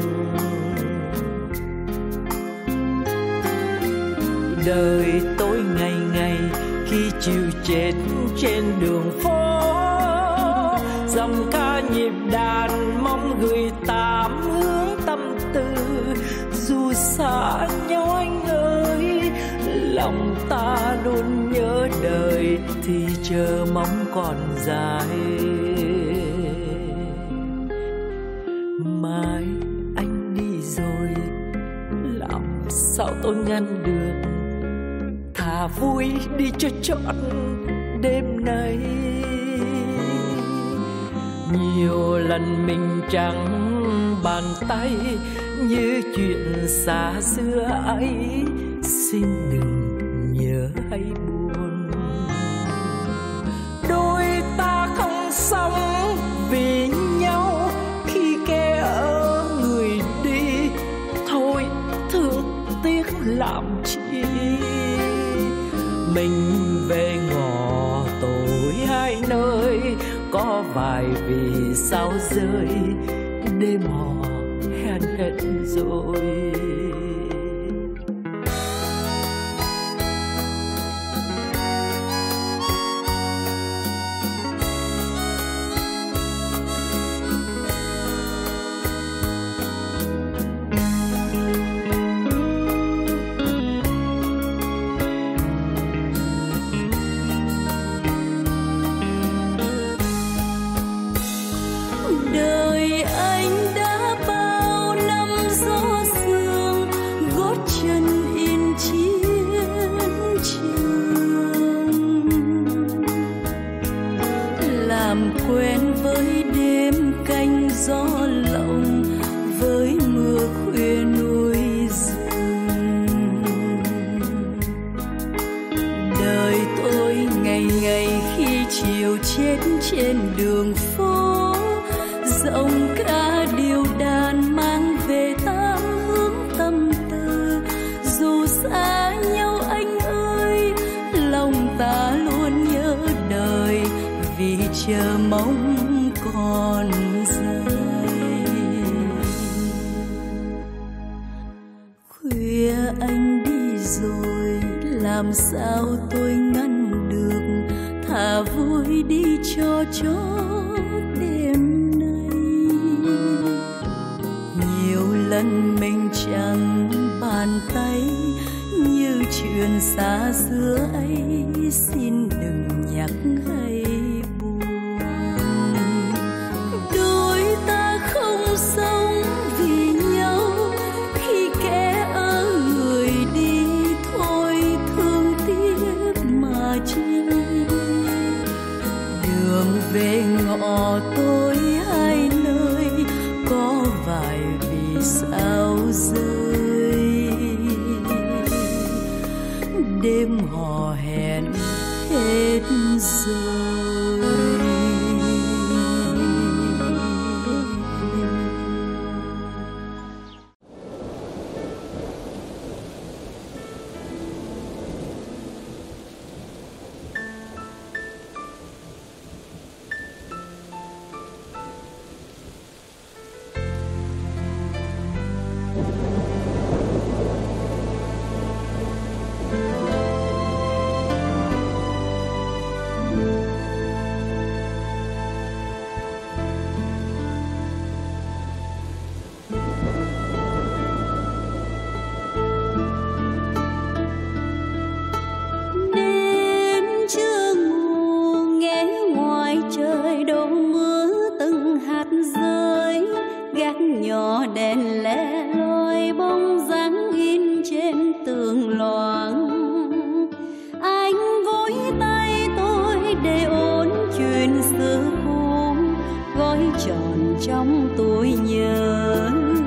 Đời tôi ngày ngày khi chịu chết trên đường phố, dòng ca nhịp đàn mong gửi tám hướng tâm tư. Dù xa nhau anh ơi, lòng ta luôn nhớ đời thì chờ mong còn dài. Mai anh đi rồi, làm sao tôi ngăn được, thà vui đi cho chọn đêm nay. Nhiều lần mình chẳng bàn tay như chuyện xa xưa ấy, xin đừng nhớ hay buồn. Đôi ta không sống vì nhau khi kẻ ở người đi, thôi thương tiếc làm chi. Mình về ngõ tối hai nơi, có vài vì sao rơi, đêm hò hẹn hết rồi. Trên đường phố giọng ca điệu đàn mang về tám hướng tâm tư. Dù xa nhau anh ơi, lòng ta luôn nhớ đời vì chờ mong còn dài. Khuya anh đi rồi, làm sao tôi ngăn được, thà vui đi cho chót đêm nay. Nhiều lần mình chẳng bàn tay như chuyện xa xưa ấy, xin đừng nhắc hay buồn. Đôi ta không sống vì nhau khi kẻ ở người đi, thôi thương tiếc mà chi. Đường về ngõ tối hai nơi, có vài vì sao rơi, đêm hò hẹn hết rồi. trong tôi nhớ.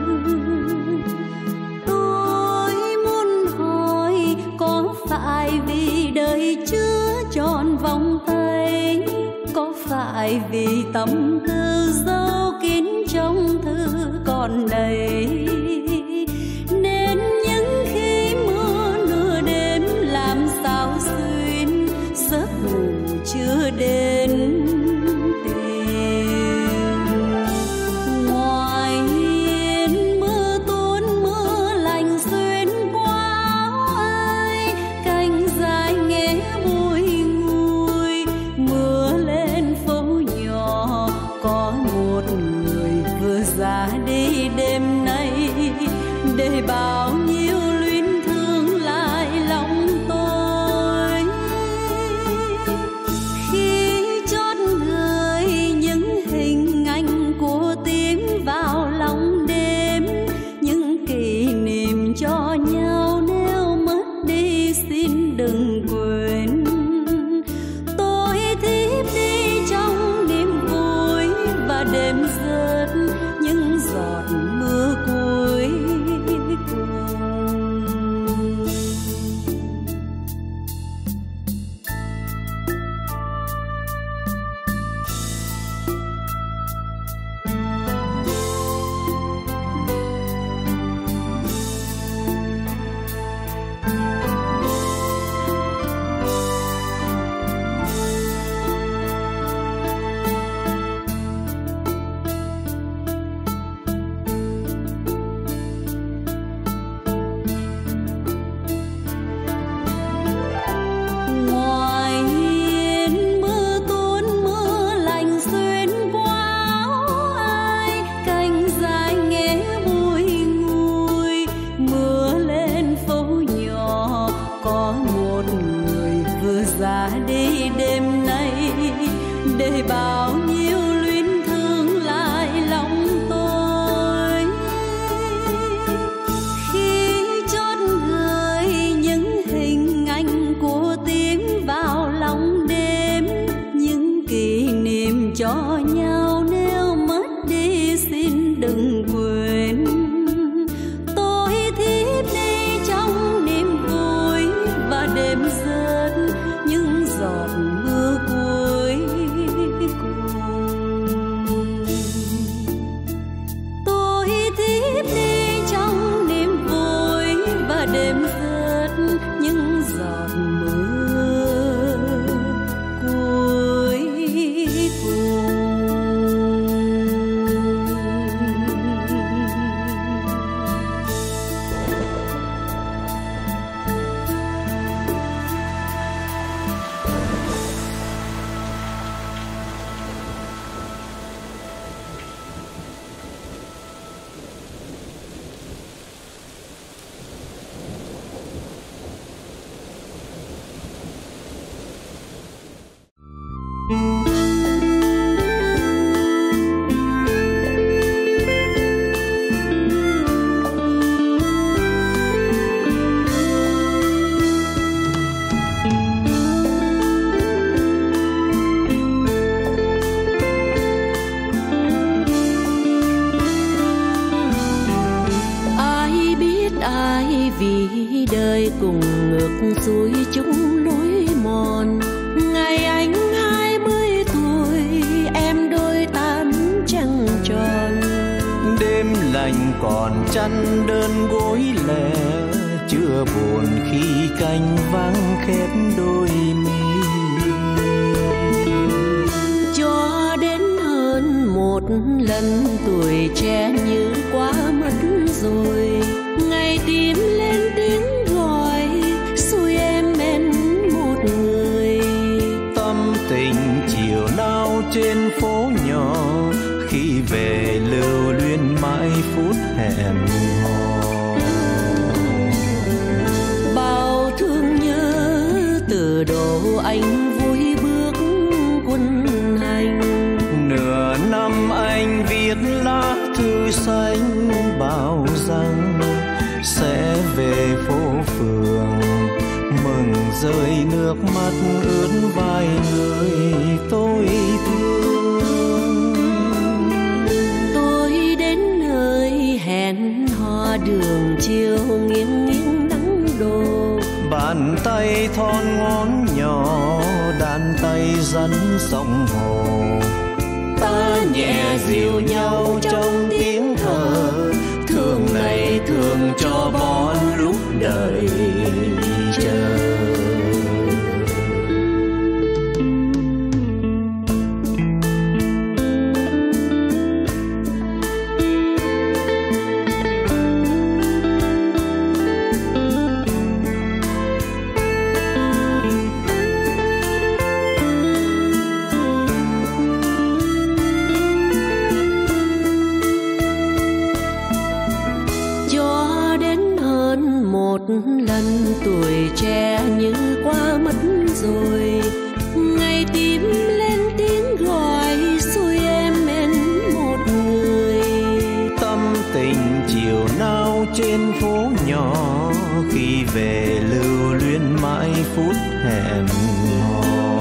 Tôi muốn hỏi có phải vì đời chưa tròn vòng tay, có phải vì tâm tư dấu kín trong thư còn đầy, nên những khi mưa nửa đêm làm sao xuyên giấc ngủ chưa đến tìm. Ngoài hiên mưa tuôn mưa lạnh xuyên qua áo ai, cành dài nghe bùi ngùi. Mưa lên phố nhỏ có một người vừa ra đi đêm nay, để bao nhiêu luyến thương lại lòng tôi. Khi chót gửi những hình ảnh của tím vào lòng đêm, những kỷ niệm cho nhau nếu mất đi xin đừng quên. Tôi thiếp đi trong niềm vui và đêm rớt những giọt mưa cuối cùng. Ngoài hiên mưa tuôn mưa lạnh xuyên qua áo ai, cành dài nghe bùi ngùi. Mưa lên phố nhỏ có một người vừa ra đi đêm nay, để bao nhiêu luyến thương lại lòng tôi. Khi chót gửi những hình ảnh của tím vào lòng đêm, những kỷ niệm cho nhau nếu mất đi xin đừng quên. Tôi thiếp đi trong niềm vui và đêm rớt những giọt mưa cuối cùng. Tôi thiếp đi trong niềm vui và đêm rớt những giọt mưa cuối cùng. Ai biết ai vì đời cùng ngược xuôi chung lối mòn. Ngày anh hai mươi tuổi, em đôi tám trăng tròn. Đêm lạnh còn chăn đơn gối lẻ, chưa buồn khi canh vắng khép đôi mi. Cho đến hơn một lần tuổi trẻ như quá mất rồi. Ngày tim lên tiếng gọi, xui em bên một người. Tâm tình chiều nào trên phố nhỏ, khi về lưu luyến mãi phút hẹn hò. Bao thương nhớ từ độ anh vui bước quân hành. Nửa năm anh viết lá thư xanh bảo rằng sẽ về phố phường, mừng rơi nước mắt ướt vai người tôi thương. hẹn hò đường chiều nghiêng nghiêng nắng đổ. Bàn tay thon ngón nhỏ đàn tay dẫn sông hồ. Ta nhẹ dịu nhau trong tiếng thở, thương này thương cho bón lúc đời chờ. Lần tuổi trẻ như qua mất rồi, ngày tim lên tiếng gọi xuôi em bên một người. Tâm tình chiều nào trên phố nhỏ, khi về lưu luyến mãi phút hẹn hò.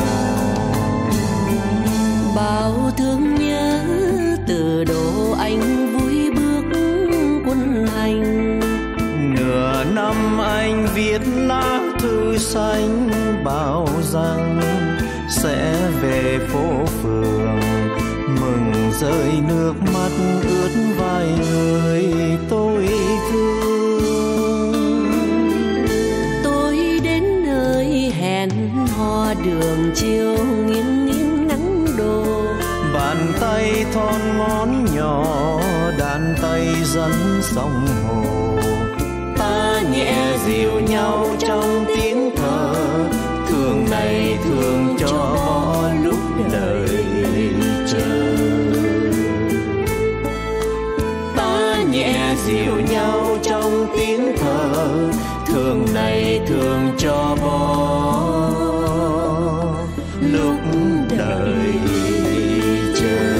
Bao thương nhớ từ độ anh vui bước quân hành. Nửa năm anh viết lá thư xanh bảo rằng sẽ về phố phường, mừng rơi nước mắt ướt vai người tôi thương. Tôi đến nơi hẹn hò đường chiều nghiêng nghiêng nắng đổ. Bàn tay thon ngón nhỏ đàn tay dẫn sông hồ. Ta nhẹ dịu nhau trong tiếng thở, thương này thương cho bỏ lúc đời chờ. Ta nhẹ dịu nhau trong tiếng thở, thương này thương cho bỏ lúc đời chờ.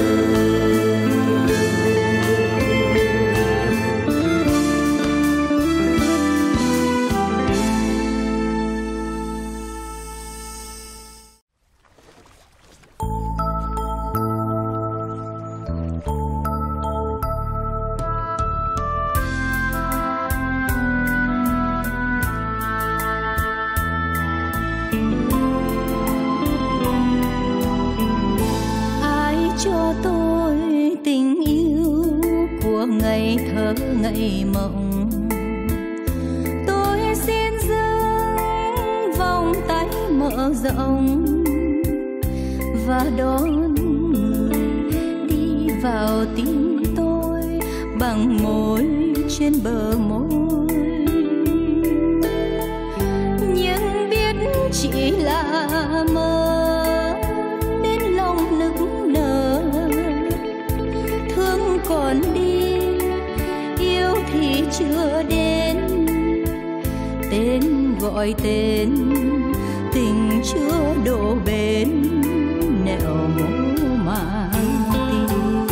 Ngày thơ ngày mộng, tôi xin dâng vòng tay mở rộng và đón người đi vào tim tôi bằng môi trên bờ môi. Nhưng biết chỉ là mơ đến lòng nức nở, thương còn đi thì chưa đến, tên gọi tên tình chưa đổ bến, nẻo mố mà tim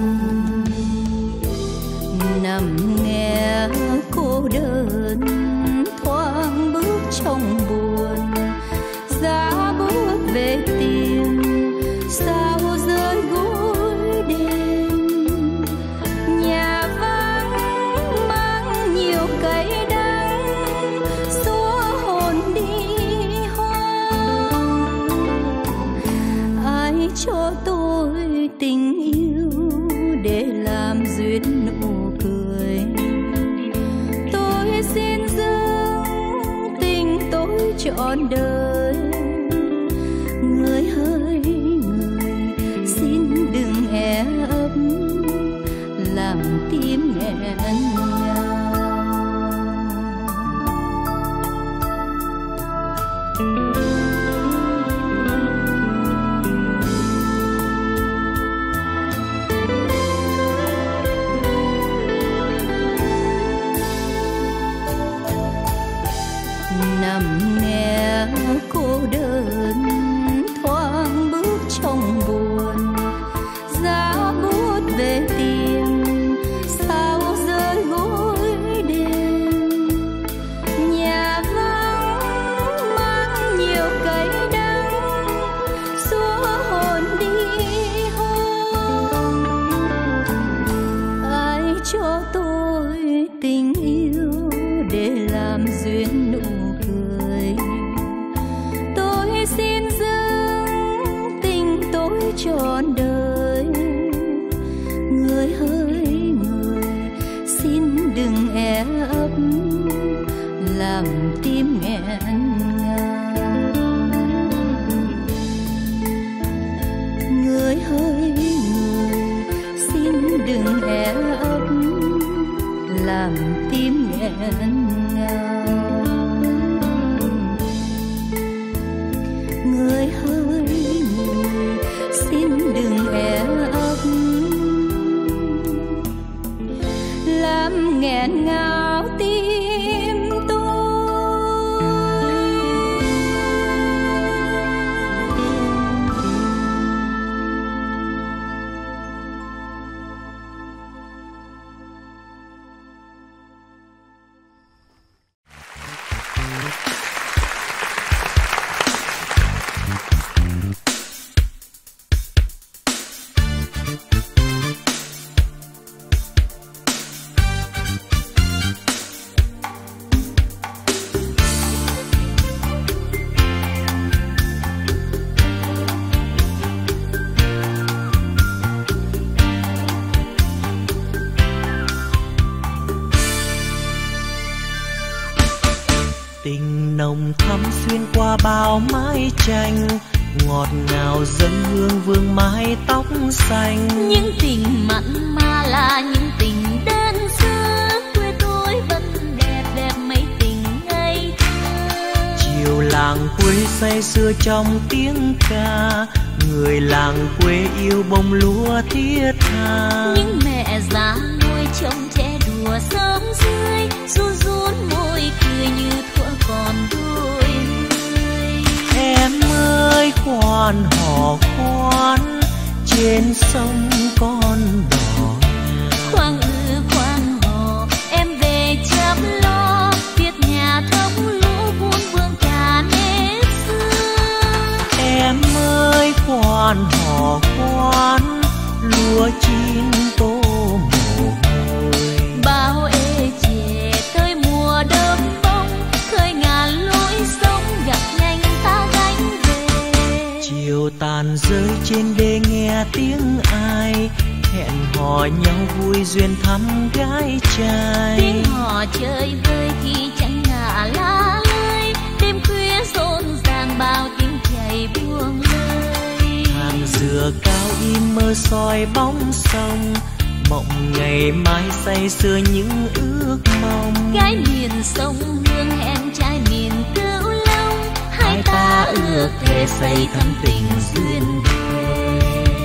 nằm nghe cô đơn thoáng bước trong buồn, giá bước về tìm sao rơi gối đêm. Nhà cây đắng xua hồn đi hoang, ai cho tôi tình yêu để làm duyên nụ cười. Tôi xin dâng tình tôi trọn đời, người hỡi người xin đừng e ấp làm tim nghẹn ngào. Nằm nghe cô đơn thoáng bước trong buồn, giá bút về tìm sao rơi gối đêm. Nhà vắng mang nhiều cây đắng xua hồn đi hoang, ai cho tôi trọn đời. Người hỡi người, xin đừng e ấp làm tim nghẹn ngào. Người hỡi người, xin đừng e ấp làm tim nghẹn ngào. Người hỡi người, xin đừng e ấp làm nghẹn ngào tim tôi. Tình nồng thắm xuyên qua bao mái tranh, ngọt ngào dâng hương vương mái tóc xanh. Những tình mặn mà là những tình đơn sơ, quê tôi vẫn đẹp đẹp mấy tình ngây thơ. Chiều làng quê say sưa trong tiếng ca, người làng quê yêu bông lúa thiết tha. Những mẹ già nuôi trông trẻ đùa sớm dưới, run run môi cười như thuở còn đôi mươi. Em ơi khoan hò khoan, trên sông con đò. Khoan ư khoan hò, em về chăm lo, việc nhà thống lũ buôn vương cả nếp xưa. Em ơi khoan hò khoan, lúa chín tô mồ hôi. Bao ê chề tới mùa đơm bông, khơi ngàn lối sông gặp nhanh ta gánh về. Chiều tàn rơi trên đê nghe tiếng ai, hẹn hò nhau vui duyên thăm gái trai. Tiếng hò chơi vơi khi chẳng ngả lá lơi, đêm khuya rộn ràng bao tiếng chảy buông lơi. Hàng dừa cao im mơ soi bóng sông, mộng ngày mai say sưa những ước mong. Gái miền sông hương hẹn trai miền Cửu Long, hai ta ước thề xây thắm tình duyên thề.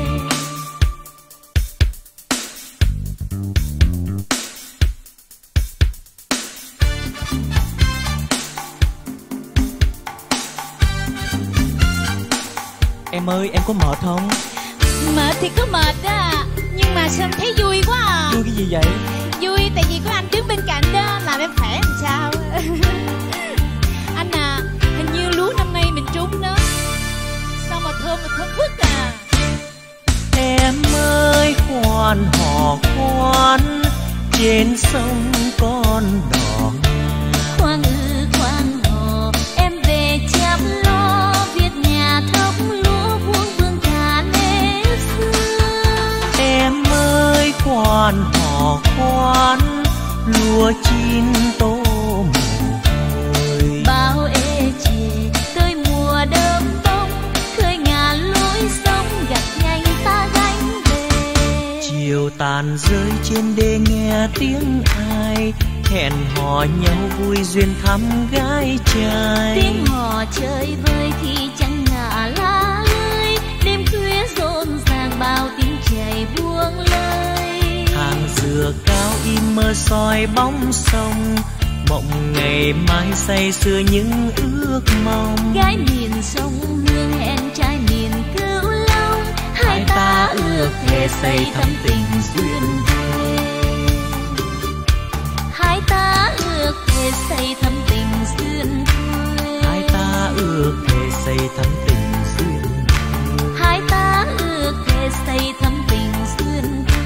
Em ơi em có mệt không? Mệt thì có mệt đó, nhưng mà sao em thấy vui quá à. Vui cái gì vậy? Vui tại vì có anh đứng bên cạnh đó làm em khỏe làm sao. Anh à, hình như lúa năm nay mình trúng đó. Sao mà thơm mà thơm phức à. Em ơi khoan hò khoan, trên sông con đò. Khoan ư khoan hò, em về chăm lo, việc nhà thống lúa buông vương cả nếp xưa. Em ơi khoan hò khoan, lúa chín tô mồ hôi. Bao ê chề tới mùa đơm bông, khơi ngàn lối sông gặp nhanh ta gánh về. Chiều tàn rơi trên đê nghe tiếng ai, hẹn hò nhau vui duyên thăm gái trai. Tiếng hò chơi vơi khi chẳng ngả lá lơi, đêm khuya rộn ràng bao tiếng chảy buông lơi. Hàng dừa cao im mơ soi bóng sông, mộng ngày mai say sưa những ước mong. Gái miền sông hương hẹn trai miền Cửu Long, hai ta ước thề xây thắm tình duyên thề. Hai ta ước thề xây thắm tình duyên thề. Hai ta ước thề xây thắm tình duyên thề. Hai ta ước thề xây thắm tình duyên thề.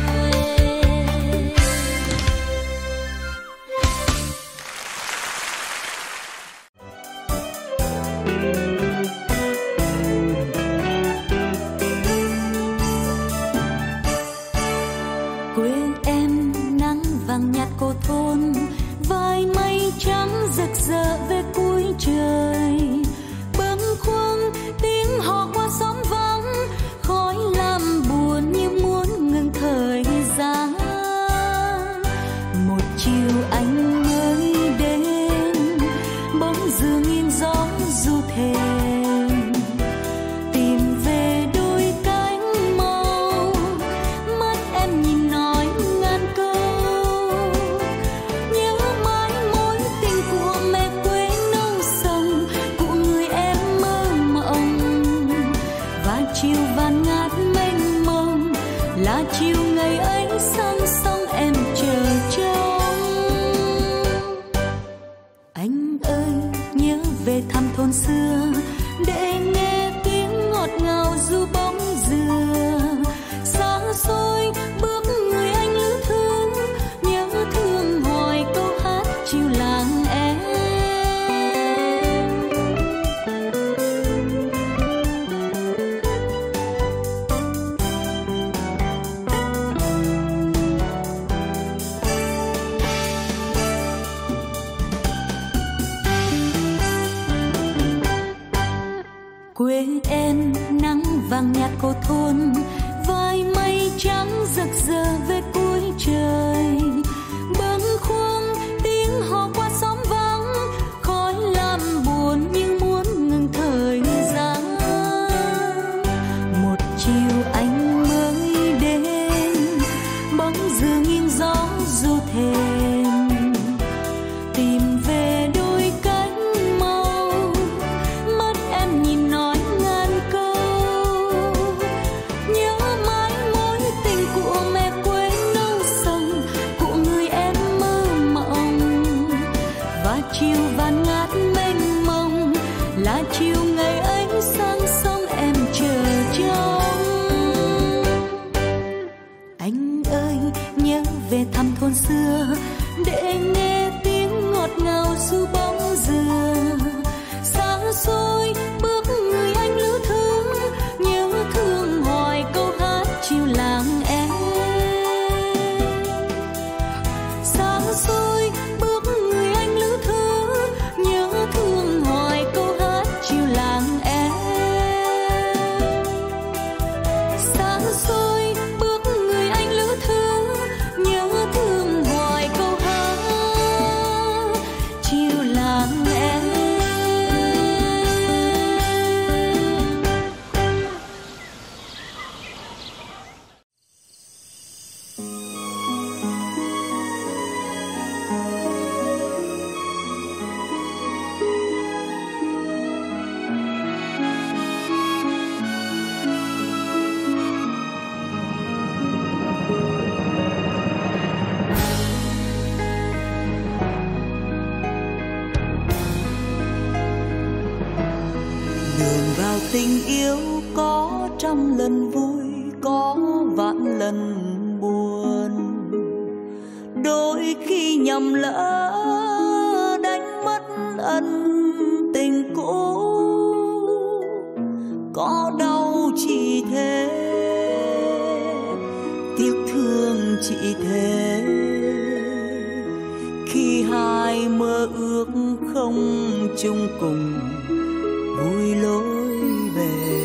để nghe tiếng ngọt ngào du bóng dừa. Xa xôi bước người anh lữ thương, nhớ thương hỏi câu hát chiều làng em. Quê em nắng vàng nhạt cô thôn, vai mây trắng rực rỡ về cuối trời. Bâng khuâng tiếng hò qua xóm vắng, khói làm buồn nhưng muốn ngừng thời gian. Một chiều anh mới đến, bóng dừa nghiêng gió du thềm, tìm về đôi cánh màu. Mắt em nhìn nói ngàn câu, nhớ mãi mối tình của mẹ quê nâu sông, của người em mơ mộng. Và chiều vàn ngát mênh mông là chiều ngày ấy sang sông em chờ trông. Anh ơi nhớ về thăm thôn xưa, để nghe tiếng ngọt ngào du bóng dừa. Xa xôi bước người anh lữ thương, nhớ thương hỏi câu hát chiều làng em. Xa xôi bước người anh lữ thương, nhớ thương hỏi câu hát chiều làng em. Xa xôi bước người anh lữ thương, nhớ thương hỏi câu hát chiều làng em. Đường vào tình yêu có trăm lần vui, có vạn lần buồn. Đôi khi nhầm lỡ đánh mất ân tình cũ, có đau chỉ thế, tiếc thương chỉ thế. Khi hai mơ ước không chung cùng, vui lối về.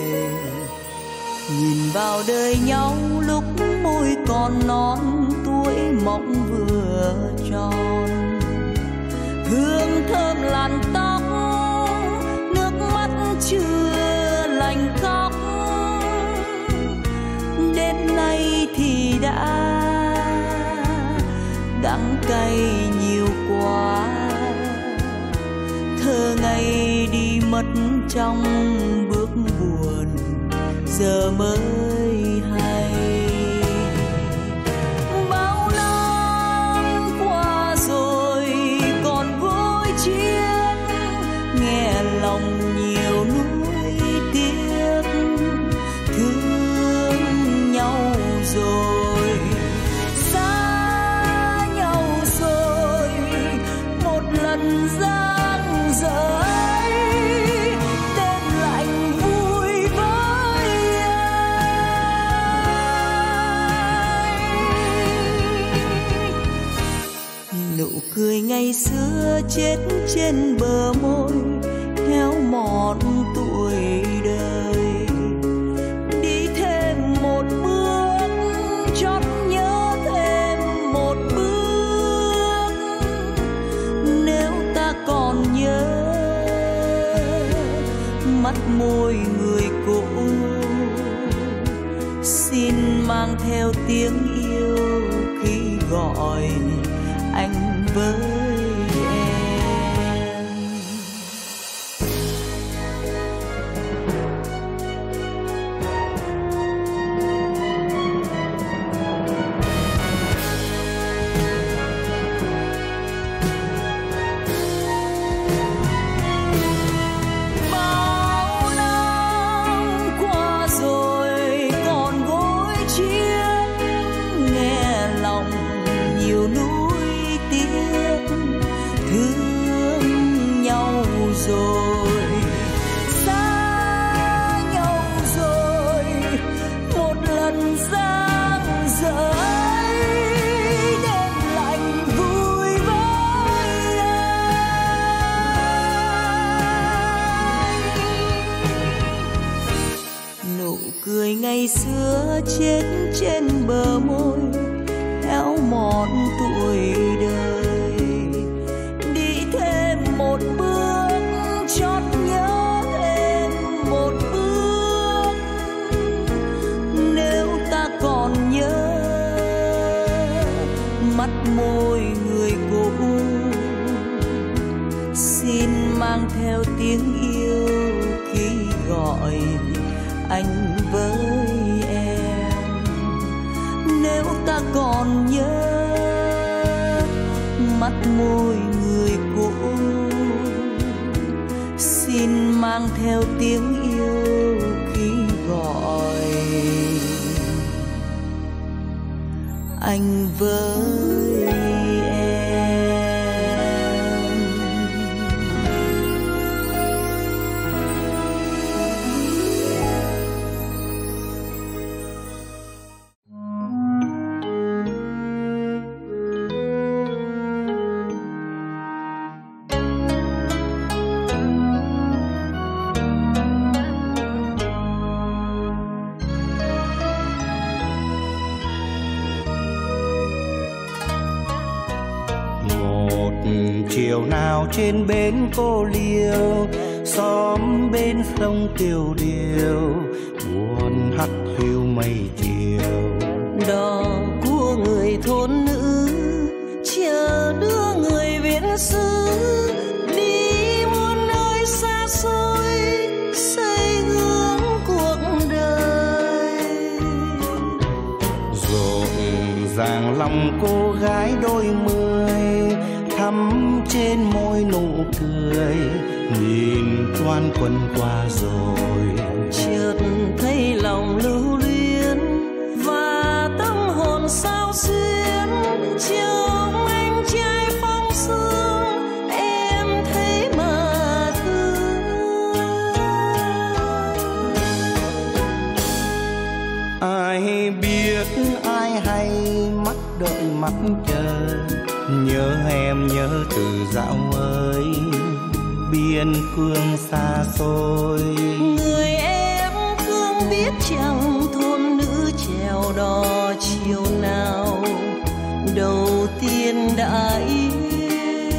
Nhìn vào đời nhau lúc môi còn non, tuổi mộng vừa tròn. Hương thơm làn tóc, nước mắt chưa lành khóc. Đến nay thì đã đắng cay nhiều quá. Thơ ngày đi mất trong bước buồn, giờ mới hay. Bao năm qua rồi còn vui chiếc, nghe lòng nhiều nuối tiếc. Thương nhau rồi, xa nhau rồi, một lần giang dở ấy, tên lạnh vui với anh. Nụ cười ngày xưa chết trên bờ môi, héo mòn tuổi đời. Đi thêm một bước, chót nhớ thêm một bước. Nếu ta còn nhớ mắt môi người cũ, xin mang theo tiếng yêu khi gọi anh với em. ngày xưa chết trên bờ môi héo mòn tuổi đời. Đi thêm một bước chót nhớ thêm một bước, nếu ta còn nhớ mắt môi người cũ, xin mang theo tiếng yêu khi gọi anh với em. Nếu ta còn nhớ mắt môi người cũ, xin mang theo tiếng yêu khi gọi anh với em. Chiều nào trên bến Cô Liêu, xóm bên sông Tiêu Điêu, buồn hắt hiu mây chiều. Đò của người thôn nữ chờ đưa người viễn xứ đi muôn nơi xa xôi, xây hướng cuộc đời. Rộn ràng lòng cô gái đôi mươi, thắm trên môi nụ cười, nhìn toan quân qua rồi. Chợt thấy lòng lưu luyến và tâm hồn sao xuyến, chiều anh trai phong sương em thấy mà thương. Ai biết ai hay mắt đợi mắt chờ, nhớ em nhớ từ dạo ơi biên cương xa xôi. Người em thương biết chẳng thôn nữ chèo đò chiều nào đầu tiên đã yêu.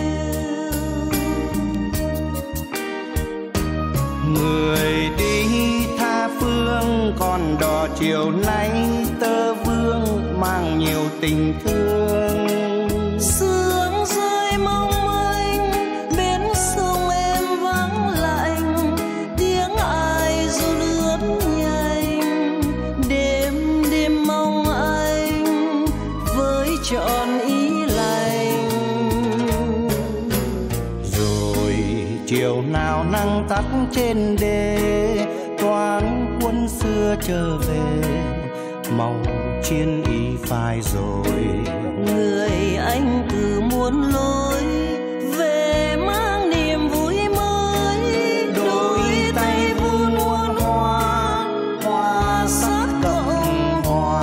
Người đi tha phương còn đò chiều nay tơ vương mang nhiều tình thương. Sương rơi mong manh bến sông em vắng lạnh, tiếng ai ru lướt nhanh, đêm đêm mong anh với trọn ý lành. Rồi chiều nào nắng tắt trên đê, toán quân xưa trở về, màu chiến y phai rồi. Người anh từ muôn lối về mang niềm vui mới, đôi tay vun muôn hoa, hoa sắc cộng hòa.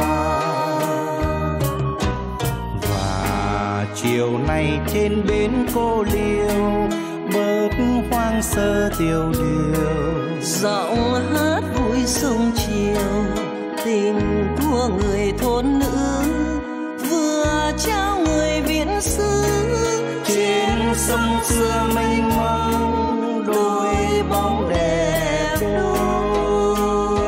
Và chiều nay trên bến Cô Liêu, bớt hoang sơ tiêu điều, giọng hát vui sông chiều, tình của người thôn nữ vừa trao người viễn xứ. trên sông xưa mênh mông đôi bóng đẹp đôi.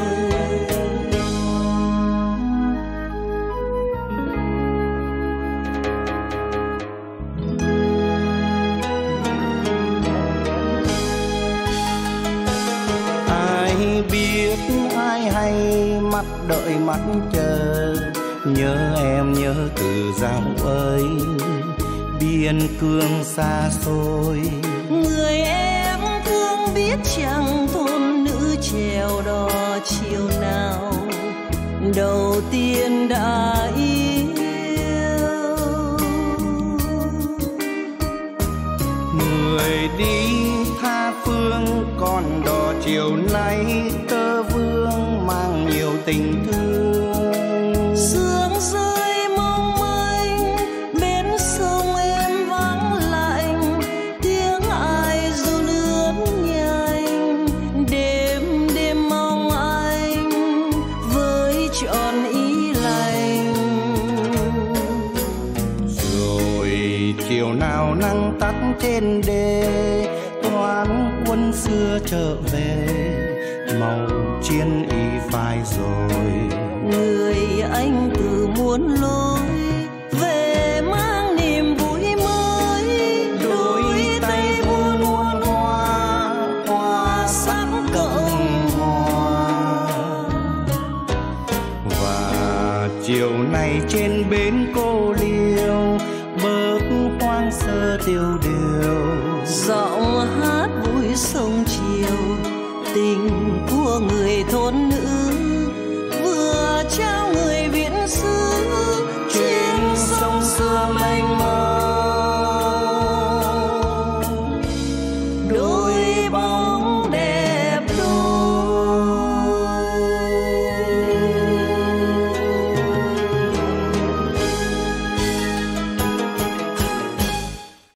Ai biết ai hay mắt đợi mắt chờ, nhớ em nhớ từ dạo ấy biên cương xa xôi. Người em thương biết chẳng thôn nữ chèo đò chiều nào đầu tiên đã yêu. Người đi tha phương còn đò chiều nay tơ vương mang nhiều tình thương. Sương rơi mong manh bến sông em vắng lạnh, tiếng ai ru lướt nhanh, đêm đêm mong anh trên đê, toán quân xưa trở về, màu chiến y phai rồi. Người anh từ muôn lối